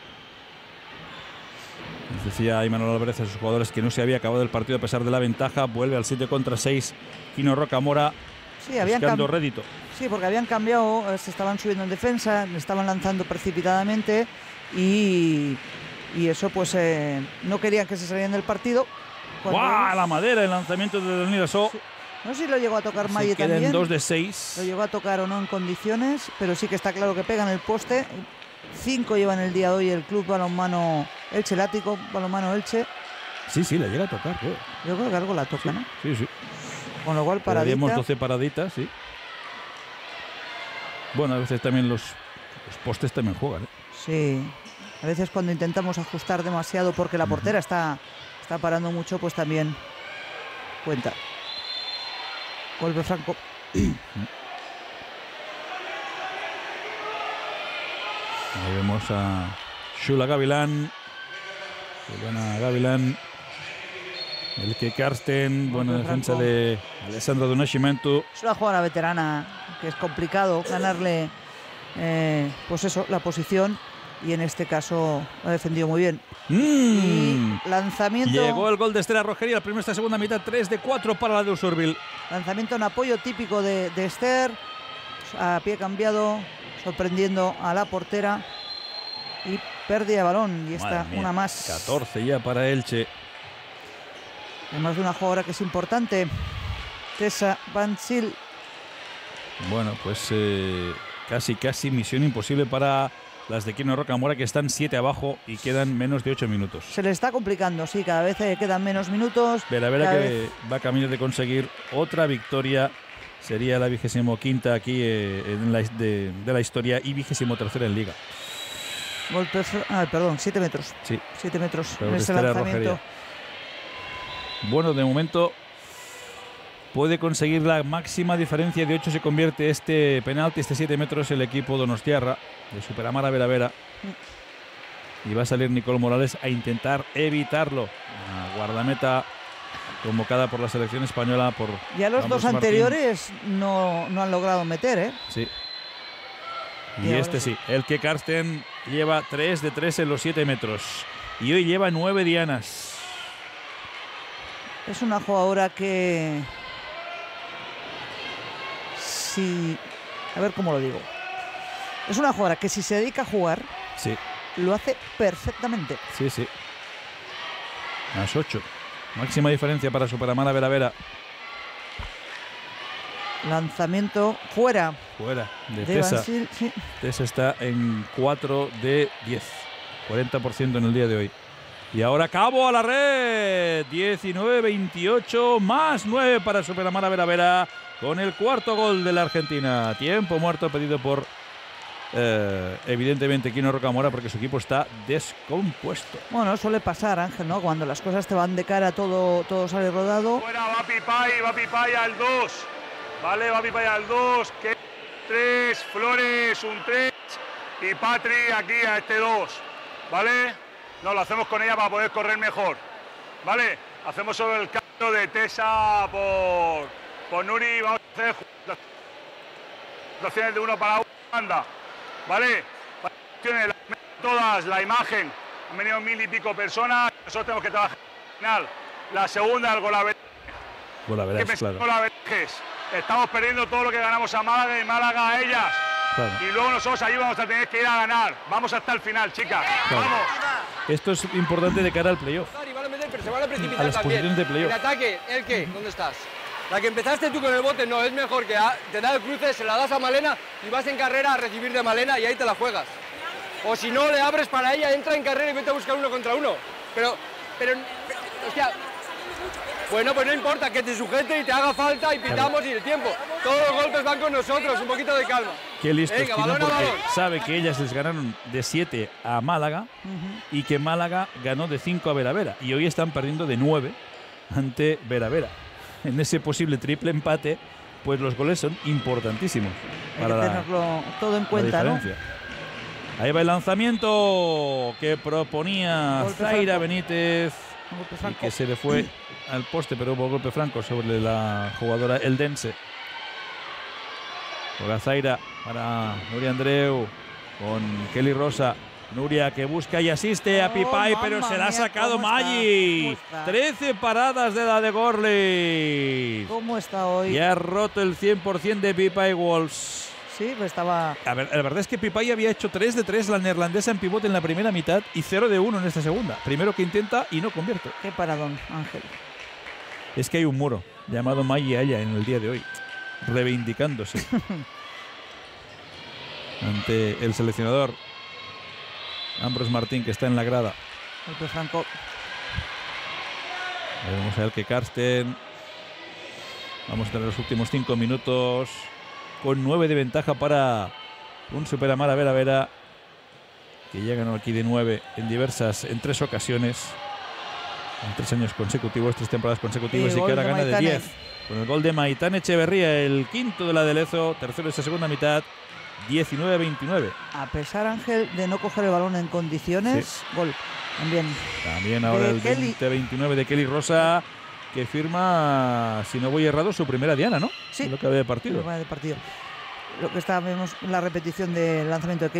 Les decía Imanol Álvarez a sus jugadores que no se había acabado el partido a pesar de la ventaja. Vuelve al siete contra seis Kino Rocamora, sí, habían buscando rédito. Sí, porque habían cambiado, se estaban subiendo en defensa, estaban lanzando precipitadamente y, y eso pues eh, no querían que se salieran del partido. ¡Guau! La madera, el lanzamiento de Danila So. Sí. No sé si lo llegó a tocar Maggi también. también. dos de seis. Lo llegó a tocar o no en condiciones, pero sí que está claro que pegan el poste. Cinco llevan el día de hoy el club balonmano Elche, el ático balonmano Elche. Sí, sí, la llega a tocar, creo. Yo creo que algo la toca, sí, ¿no? Sí, sí. Con lo cual, paradita. Tenemos doce paraditas, sí. Bueno, a veces también los, los postes también juegan, ¿eh? Sí. A veces cuando intentamos ajustar demasiado porque la portera uh-huh. está, está parando mucho, pues también cuenta. Golpe franco. Ahí vemos a Shula Gavilán. Silvana Gavilán. El que Karsten. Buena defensa franco. De Alessandro Do Nascimento. Es una jugadora veterana que es complicado ganarle, eh, pues eso, la posición. y en este caso lo ha defendido muy bien. Mm. Y lanzamiento. Llegó el gol de Esther Arrojería, la primera esta segunda mitad, tres de cuatro para la de Usurbil. Lanzamiento en apoyo típico de, de Esther, a pie cambiado, sorprendiendo a la portera y pérdida de balón. Y esta una más. catorce ya para Elche. Además de una jugadora que es importante, Tessa Van Zyl. Bueno, pues eh, casi, casi misión imposible para las de Quino Rocamora, que están siete abajo y quedan menos de ocho minutos. Se le está complicando, sí, cada vez eh, quedan menos minutos. Vera Vera que vez... va camino de conseguir otra victoria. Sería la vigésimo quinta aquí eh, en la, de, de la historia y vigésimo tercera en Liga. Golpe, ah, perdón, siete metros. Sí. Siete metros Pero en ese lanzamiento. Rojería. Bueno, de momento puede conseguir la máxima diferencia de ocho. Se convierte este penalti, este siete metros, el equipo donostiarra de Superamara Vera Vera. Y va a salir Nicole Morales a intentar evitarlo. Una guardameta convocada por la selección española. Por ya los Ambros dos anteriores no, no han logrado meter, ¿eh? Sí. Y, y este sí, el que Karsten lleva tres de tres en los siete metros. Y hoy lleva nueve dianas. Es una jugadora que... Si... A ver cómo lo digo. Es una jugadora que si se dedica a jugar, sí, lo hace perfectamente. Sí, sí. Más ocho. Máxima diferencia para Superamara Vera Vera. Lanzamiento fuera. Fuera de, de Tessa. Bansil, sí. Tessa está en cuatro de diez. cuarenta por ciento en el día de hoy. Y ahora Cabo a la red. diecinueve veintiocho más nueve para Superamara Vera Vera. Con el cuarto gol de la Argentina. Tiempo muerto pedido por eh, evidentemente Quino Rocamora, porque su equipo está descompuesto. Bueno, suele pasar, Ángel, ¿no? Cuando las cosas te van de cara, todo, todo sale rodado. Fuera, va Pipay, va Pipay al dos. Vale, va Pipay al dos. Que tres, Flores, un tres. Y Patri aquí a este dos. ¿Vale? No, lo hacemos con ella para poder correr mejor. ¿Vale? Hacemos sobre el cambio de Tessa por, por Nuri. Vamos a hacer las opciones de uno para uno. Anda. ¿Vale? Todas, la imagen. Han venido mil y pico personas. Nosotros tenemos que trabajar al final. La segunda, el Golaveraje. Golaveraje, claro. Golaverajes. Estamos perdiendo todo lo que ganamos a Málaga y Málaga a ellas. Claro. Y luego nosotros ahí vamos a tener que ir a ganar. Vamos hasta el final, chicas. Claro. Vamos. Esto es importante de cara al playoff. Pero se van a precipitar a las también. posiciones de playoff. El ataque, ¿el qué? ¿Dónde estás? La que empezaste tú con el bote, no, es mejor que a, te da el cruce, se la das a Malena y vas en carrera a recibir de Malena y ahí te la juegas. O si no, le abres para ella, entra en carrera y vete a buscar uno contra uno. Pero, pero, hostia, bueno, pues no importa, que te sujete y te haga falta y pitamos claro. Y el tiempo. Todos los golpes van con nosotros, un poquito de calma. Qué listo, Venga, Quino, balón a porque balón. Sabe que ellas les ganaron de siete a Málaga uh-huh. y que Málaga ganó de cinco a Vera Vera. Y hoy están perdiendo de nueve ante Vera Vera. En ese posible triple empate, pues los goles son importantísimos. Hay para que tenerlo la, todo en cuenta, ¿no? Ahí va el lanzamiento que proponía golpe Zaira franco. Benítez y que se le fue al poste, pero hubo golpe franco sobre la jugadora eldense. Juega Zaira para Nuria Andreu con Kelly Rosa. Nuria que busca y asiste oh, a Pipay, pero se la ha sacado Maggi. trece paradas de la de Gorlitz. ¿Cómo está hoy? Y ha roto el cien por ciento de Pipay Wolves. Sí, pues estaba... A ver, la verdad es que Pipay había hecho tres de tres la neerlandesa en pivote en la primera mitad y cero de uno en esta segunda. Primero que intenta y no convierte. Qué paradón, Ángel. Es que hay un muro llamado Maggi Aya en el día de hoy, reivindicándose ante el seleccionador Ambros Martín, que está en la grada. Golpe franco. Vamos a ver que Karsten. Vamos a tener los últimos cinco minutos con nueve de ventaja para un Superamara Vera Vera, que ya ganó aquí de nueve en diversas, en tres ocasiones, en tres años consecutivos, tres temporadas consecutivas, y, y que ahora gana de diez. Con el gol de Maitán Echeverría, el quinto de la de Lezo, tercero de esa segunda mitad. diecinueve veintinueve. A pesar, Ángel, de no coger el balón en condiciones, sí. Gol también. También ahora el veinte veintinueve de Kelly Rosa, que firma, si no voy errado, su primera diana, ¿no? Sí. Lo que había de partido. De partido. Lo que está, vemos la repetición del lanzamiento de Kelly.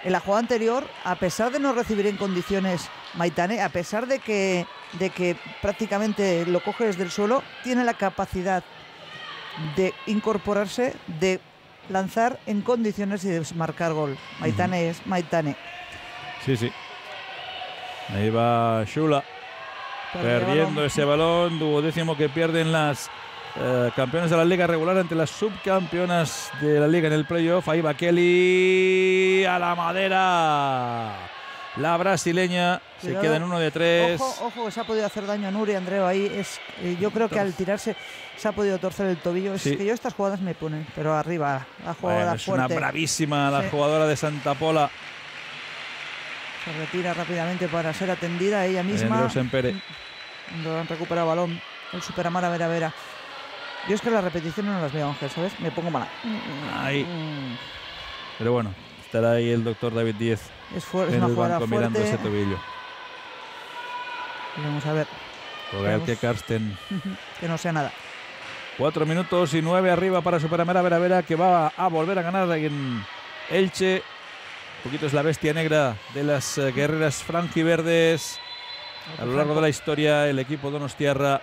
En la jugada anterior, a pesar de no recibir en condiciones Maitane, a pesar de que, de que prácticamente lo coge desde el suelo, tiene la capacidad de incorporarse, de lanzar en condiciones y de marcar gol. Maitane uh-huh. es Maitane. Sí, sí. Ahí va Shula perdiendo balón. ese balón, duodécimo que pierden las eh, campeones de la liga regular ante las subcampeonas de la liga en el playoff. Ahí va Kelly a la madera. La brasileña Cuidado. se queda en uno de tres. Ojo, ojo, se ha podido hacer daño a Nuri Andreu ahí. Es, eh, yo creo que al tirarse se ha podido torcer el tobillo. Es sí. que yo estas jugadas me ponen, pero arriba, la jugada bueno, es fuerte. Es una bravísima la sí. jugadora de Santa Pola. Se retira rápidamente para ser atendida ella misma. Cuando han recuperado el balón, el Superamara Vera Vera. Yo es que las repeticiones no las veo, Ángel, ¿sabes? Me pongo mala. Ahí. Pero bueno, estará ahí el doctor David Díez. Es, es una jugada fuerte. Mirando ese tobillo. Vamos a ver. Por que Karsten. Que no sea nada. Cuatro minutos y nueve arriba para Superamara Vera Vera, que va a volver a ganar en Elche. Un poquito es la bestia negra de las uh, guerreras franjiverdes. A lo largo de la historia, el equipo donostiarra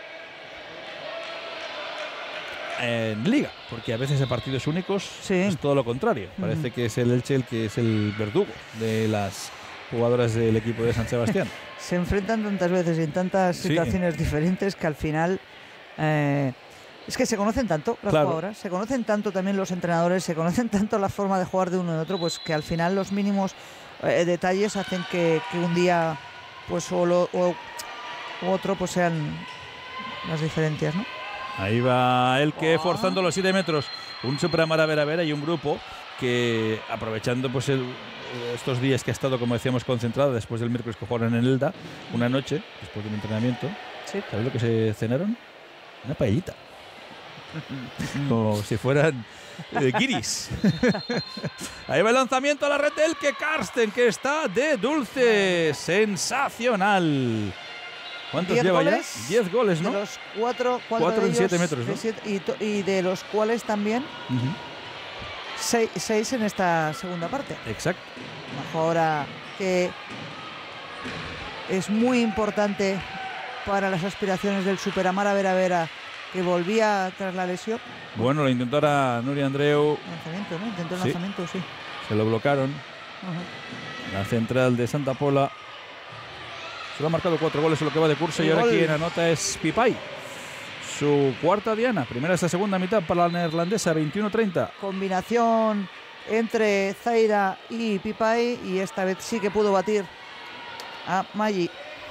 en liga, porque a veces en partidos únicos sí. es todo lo contrario. Parece mm. que es el Elche el que es el verdugo de las jugadoras del equipo de San Sebastián. Se enfrentan tantas veces y en tantas sí. situaciones diferentes que al final eh, es que se conocen tanto las claro. jugadoras, se conocen tanto también los entrenadores, se conocen tanto la forma de jugar de uno y de otro, pues que al final los mínimos eh, detalles hacen que, que un día pues o, lo, o u otro pues sean las diferencias, ¿no? Ahí va el que oh. forzando los siete metros. Un Superamara Vera Vera y un grupo que, aprovechando pues el, estos días que ha estado, como decíamos, concentrada después del miércoles que jugaron en Elda, una noche, después de un entrenamiento, sí. ¿sabes lo que se cenaron? Una paellita. Como si fueran eh, guiris. Ahí va el lanzamiento a la red del que Karsten, que está de dulce. Sensacional. ¿Cuántos lleva goles, ya? Diez goles, ¿no? De los cuatro, cuatro, cuatro de en ellos, siete metros, ¿no? Siete, y, to, y de los cuales también uh-huh. seis, seis en esta segunda parte. Exacto. Una jugadora que es muy importante para las aspiraciones del Superamara Vera Vera, que volvía tras la lesión. Bueno, lo intentó ahora Nuri Andreu. Lanzamiento, ¿no? Intentó el sí. lanzamiento, sí. Se lo bloquearon. Uh-huh. La central de Santa Pola. Se lo ha marcado cuatro goles en lo que va de curso. Y, y ahora gol. Quien anota es Pipay. Su cuarta diana. Primera esta segunda mitad para la neerlandesa, veintiuno treinta. Combinación entre Zaira y Pipay. Y esta vez sí que pudo batir a Maggi.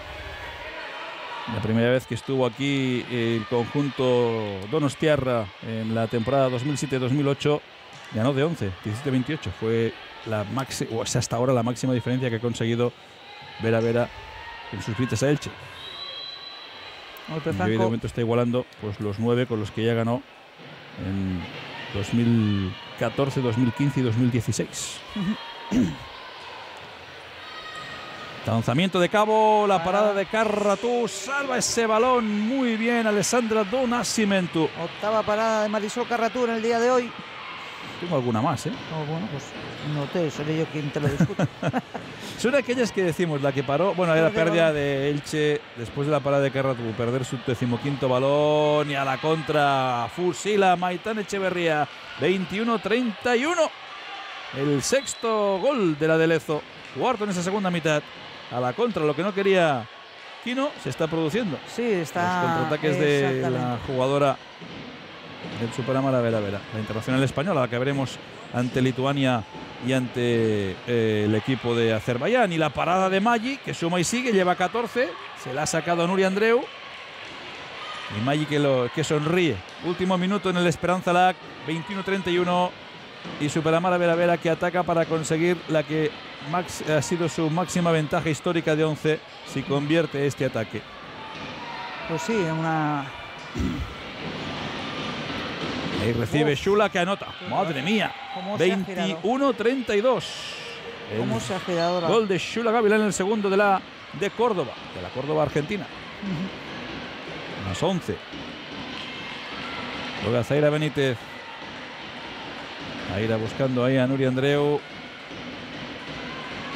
La primera vez que estuvo aquí el conjunto donostiarra en la temporada dos mil siete dos mil ocho, ganó de once, diecisiete veintiocho. Fue la máxima, o sea, hasta ahora la máxima diferencia que ha conseguido Vera Vera en sus visitas a Elche. Y hoy de momento está igualando pues, los nueve con los que ya ganó en dos mil catorce, dos mil quince y dos mil dieciséis. Lanzamiento de Cabo, la parada de Carratú, salva ese balón muy bien Alessandra Do Nascimento. Octava parada de Marisol Carratú en el día de hoy. Tengo alguna más, ¿eh? Oh, bueno, pues no te, seré yo quien te lo discute. Son aquellas que decimos, la que paró, bueno, era pérdida de Elche después de la parada de Carratú, perder su decimoquinto balón y a la contra fusila Maitane Echeverría, veintiuno treinta y uno. El sexto gol de la de Lezo, cuarto en esa segunda mitad. A la contra, lo que no quería Quino se está produciendo. Sí, está. Los contraataques de la jugadora del Superamara Vera Vera, la internacional española, la que veremos ante Lituania y ante eh, el equipo de Azerbaiyán. Y la parada de Maggi, que suma y sigue, lleva catorce, se la ha sacado a Nuri Andreu. Y Maggi que, lo, que sonríe. Último minuto en el Esperanza Lac, veintiuno treinta y uno. Y Superamara Vera Vera que ataca para conseguir la que Max, ha sido su máxima ventaja histórica de once si convierte este ataque. Pues sí, una... Ahí recibe Shula que anota. Madre mía. veintiuno treinta y dos. ¿Cómo se ha girado la... Gol de Shula Gavilán en el segundo de la de Córdoba, de la Córdoba Argentina. Uh-huh. Más once. Juega Zaira Benítez. A ir buscando ahí a Nuri Andreu.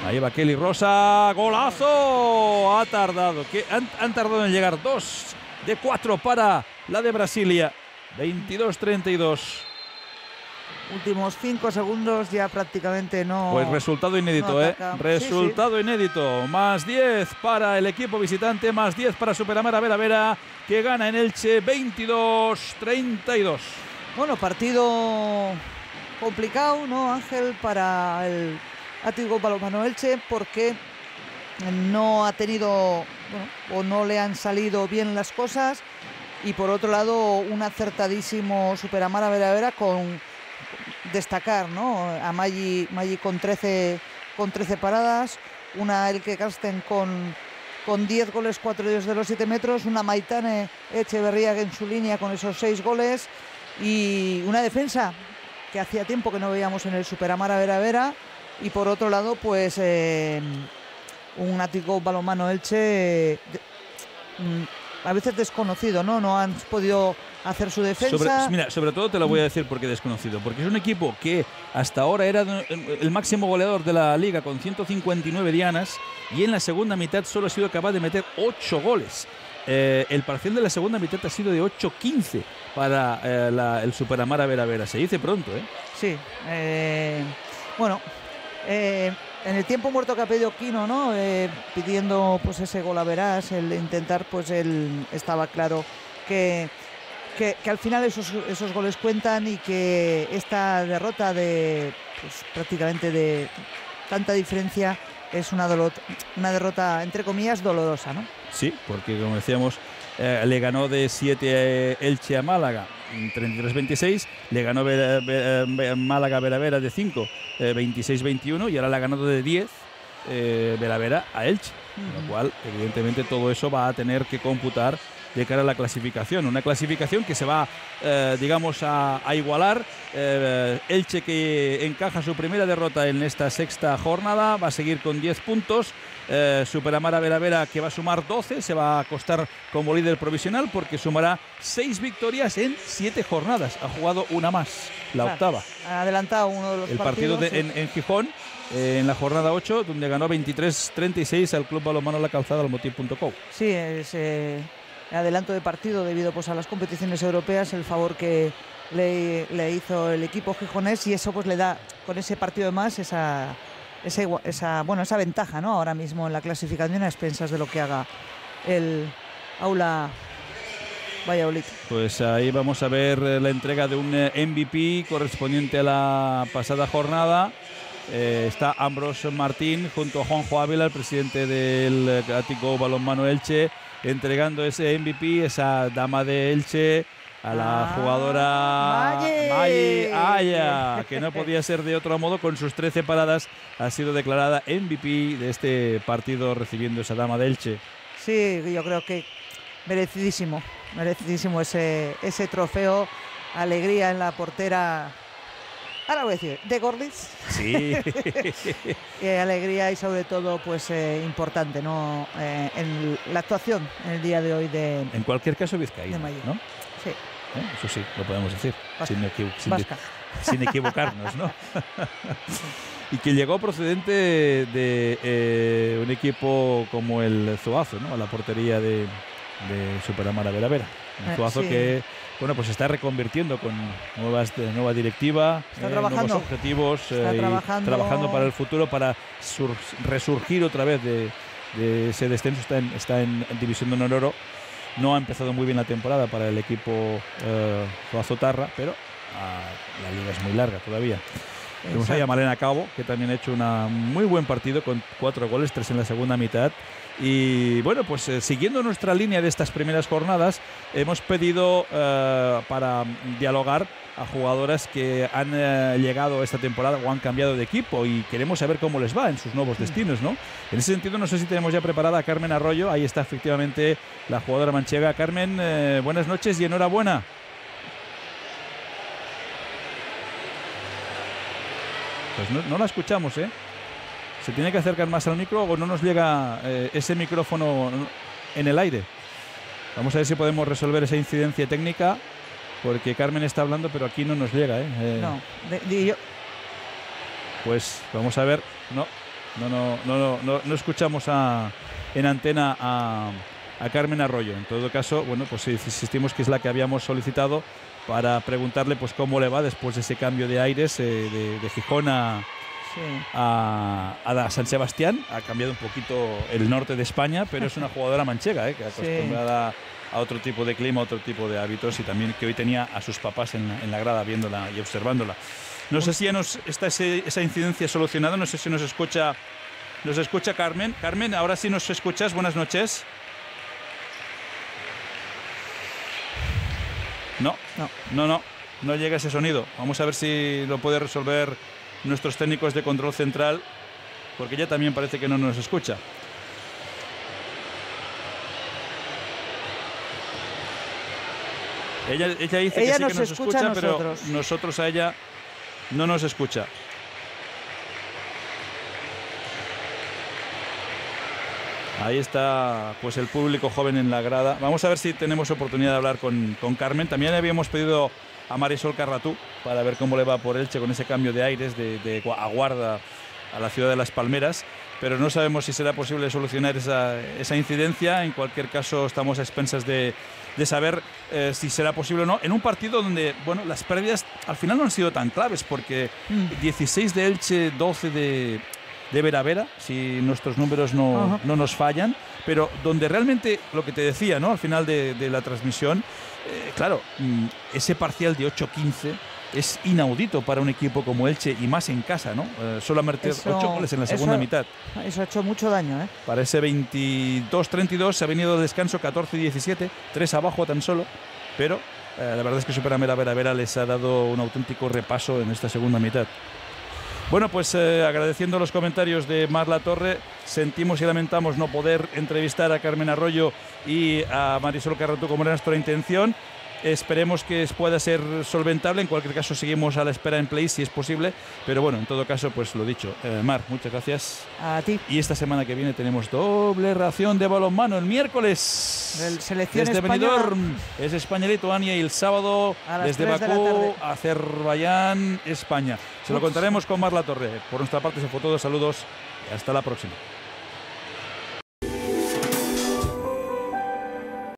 Ahí va Kelly Rosa. ¡Golazo! Ha tardado. Que han, han tardado en llegar. Dos de cuatro para la de Brasilia. veintidós treinta y dos. Últimos cinco segundos ya prácticamente no. Pues resultado inédito, no ¿eh? ataca. Resultado sí, sí. inédito. Más diez para el equipo visitante, más diez para Superamara Vera Vera, que gana en Elche veintidós treinta y dos. Bueno, partido complicado, ¿no, Ángel? Para el Atlético Balonmano Elche, porque no ha tenido, bueno, o no le han salido bien las cosas. Y por otro lado, un acertadísimo Superamara Vera Vera con destacar, ¿no? A Maggi, Maggi con trece con trece paradas, una Elke Karsten con, con diez goles, cuatro de ellos de los siete metros, una Maitane Echeverría en su línea con esos seis goles y una defensa que hacía tiempo que no veíamos en el Superamara Vera Vera. Y por otro lado, pues eh, un Atlético Balonmano Elche de, mm, a veces desconocido, ¿no? No han podido hacer su defensa. Sobre, mira, sobre todo te lo voy a decir porque desconocido, porque es un equipo que hasta ahora era el máximo goleador de la liga con ciento cincuenta y nueve dianas y en la segunda mitad solo ha sido capaz de meter ocho goles. Eh, el parcial de la segunda mitad ha sido de ocho quince para eh, la, el Superamara Vera Vera. Se dice pronto, ¿eh? Sí. Eh, bueno, eh, en el tiempo muerto que ha pedido Quino, ¿no? Eh, pidiendo pues ese gol a verás, el intentar, pues él estaba claro que, que, que al final esos, esos goles cuentan y que esta derrota de pues, prácticamente de tanta diferencia es una, dolor, una derrota entre comillas dolorosa, ¿no? Sí, porque como decíamos, eh, le ganó de siete Elche a Málaga, treinta y tres veintiséis, le ganó Vera, Vera, Málaga Vera Vera de cinco, eh, veintiséis veintiuno y ahora le ha ganado de diez eh, Vera Vera a Elche, con lo cual evidentemente todo eso va a tener que computar de cara a la clasificación, una clasificación que se va eh, digamos a, a igualar. eh, Elche, que encaja su primera derrota en esta sexta jornada, va a seguir con diez puntos. eh, Superamara Vera Vera, que va a sumar doce, se va a acostar como líder provisional porque sumará seis victorias en siete jornadas, ha jugado una más, la claro, octava. Ha adelantado uno de los el partidos, partido de, sí. en, en Gijón, eh, en la jornada ocho, donde ganó veintitrés treinta y seis al Club Balonmano La Calzada al Motín punto com. Sí, es eh, adelanto de partido debido pues a las competiciones europeas, el favor que le, le hizo el equipo gijonés, y eso pues le da con ese partido de más esa, esa, esa, bueno, esa ventaja, ¿no? Ahora mismo en la clasificación a expensas de lo que haga el Aula Valladolid. Pues ahí vamos a ver la entrega de un M V P correspondiente a la pasada jornada. Eh, está Ambrose Martín junto a Juanjo Ávila, el presidente del Atlético Balonmano Elche, entregando ese M V P, esa dama de Elche, a la ah, jugadora Maggi Aya, que no podía ser de otro modo. Con sus trece paradas ha sido declarada M V P de este partido, recibiendo esa dama de Elche. Sí, yo creo que merecidísimo, merecidísimo ese, ese trofeo. Alegría en la portera. Ahora voy a decir, de Gorlitz. Sí. eh, alegría y sobre todo, pues eh, importante, ¿no? Eh, en la actuación en el día de hoy de. En cualquier caso, vizcaíno, ¿no? Sí. ¿Eh? Eso sí, lo podemos decir. Vasca. Sin, equivo sin, Vasca. sin equivocarnos, ¿no? Y que llegó procedente de, de eh, un equipo como el Zuazo, ¿no? A la portería de, de Superamara Vera Vera. Un Zuazo sí. que, bueno, pues se está reconvirtiendo con nuevas, de, nueva directiva, está eh, trabajando. nuevos objetivos, está eh, trabajando. y trabajando para el futuro, para sur, resurgir otra vez de, de ese descenso. Está en, está en, en División de Honor Oro. No ha empezado muy bien la temporada para el equipo eh, Zuazo Tarra, pero ah, la liga es muy larga todavía. Tenemos ahí a Malena Cabo, que también ha hecho un muy buen partido con cuatro goles, tres en la segunda mitad. Y bueno, pues eh, siguiendo nuestra línea de estas primeras jornadas, hemos pedido eh, para dialogar a jugadoras que han eh, llegado esta temporada o han cambiado de equipo, y queremos saber cómo les va en sus nuevos destinos, ¿no? En ese sentido, no sé si tenemos ya preparada a Carmen Arroyo. Ahí está efectivamente la jugadora manchega. Carmen, eh, buenas noches y enhorabuena. Pues no, no la escuchamos, ¿eh? Se tiene que acercar más al micro o no nos llega eh, ese micrófono en el aire. Vamos a ver si podemos resolver esa incidencia técnica, porque Carmen está hablando pero aquí no nos llega, ¿eh? eh no, de, de, yo. Pues vamos a ver. No, No, no, no, no, no, no escuchamos a, en antena a, a Carmen Arroyo. En todo caso, bueno, pues insistimos que es la que habíamos solicitado para preguntarle pues cómo le va después de ese cambio de aires eh, de, de Gijón a, sí. a, a San Sebastián. Ha cambiado un poquito el norte de España, pero es una jugadora manchega, eh, que acostumbrada sí. a otro tipo de clima, otro tipo de hábitos, y también que hoy tenía a sus papás en la, en la grada viéndola y observándola. No sé si ya nos está ese, esa incidencia solucionada, no sé si nos escucha, nos escucha Carmen. Carmen, ahora sí nos escuchas, buenas noches. No, no, no, no, no llega ese sonido. Vamos a ver si lo puede resolver nuestros técnicos de control central, porque ella también parece que no nos escucha. Ella, ella dice ella que sí nos que nos escucha, escucha, a nosotros. pero nosotros a ella no nos escucha. Ahí está pues el público joven en la grada. Vamos a ver si tenemos oportunidad de hablar con, con Carmen. También habíamos pedido a Marisol Carratú para ver cómo le va por Elche con ese cambio de aires de, de Aguarda a la ciudad de Las Palmeras, pero no sabemos si será posible solucionar esa, esa incidencia. En cualquier caso, estamos a expensas de, de saber eh, si será posible o no, en un partido donde, bueno, las pérdidas al final no han sido tan claves, porque mm. dieciséis de Elche, doce de, de Veravera, si nuestros números no, uh-huh. no nos fallan, pero donde realmente, lo que te decía, ¿no?, al final de, de la transmisión, eh, claro, ese parcial de ocho quince es inaudito para un equipo como Elche, y más en casa, ¿no? Eh, solo ha metido ocho goles en la segunda eso, mitad. Eso ha hecho mucho daño, ¿eh? Para ese veintidós treinta y dos se ha venido de descanso catorce diecisiete, tres abajo tan solo, pero eh, la verdad es que Superamera Vera Vera les ha dado un auténtico repaso en esta segunda mitad. Bueno, pues eh, agradeciendo los comentarios de Mar La Torre, sentimos y lamentamos no poder entrevistar a Carmen Arroyo y a Marisol Carratú como era nuestra intención. Esperemos que pueda ser solventable. En cualquier caso, seguimos a la espera en Play si es posible. Pero bueno, en todo caso, pues lo dicho. Eh, Mar, muchas gracias. A ti. Y esta semana que viene tenemos doble ración de balonmano. El miércoles el selección desde española Benidorm es España-Lituania, y el sábado desde Bakú, Azerbaiyán, España. Se lo contaremos con Mar La Torre. Por nuestra parte, eso fue todo. Saludos y hasta la próxima.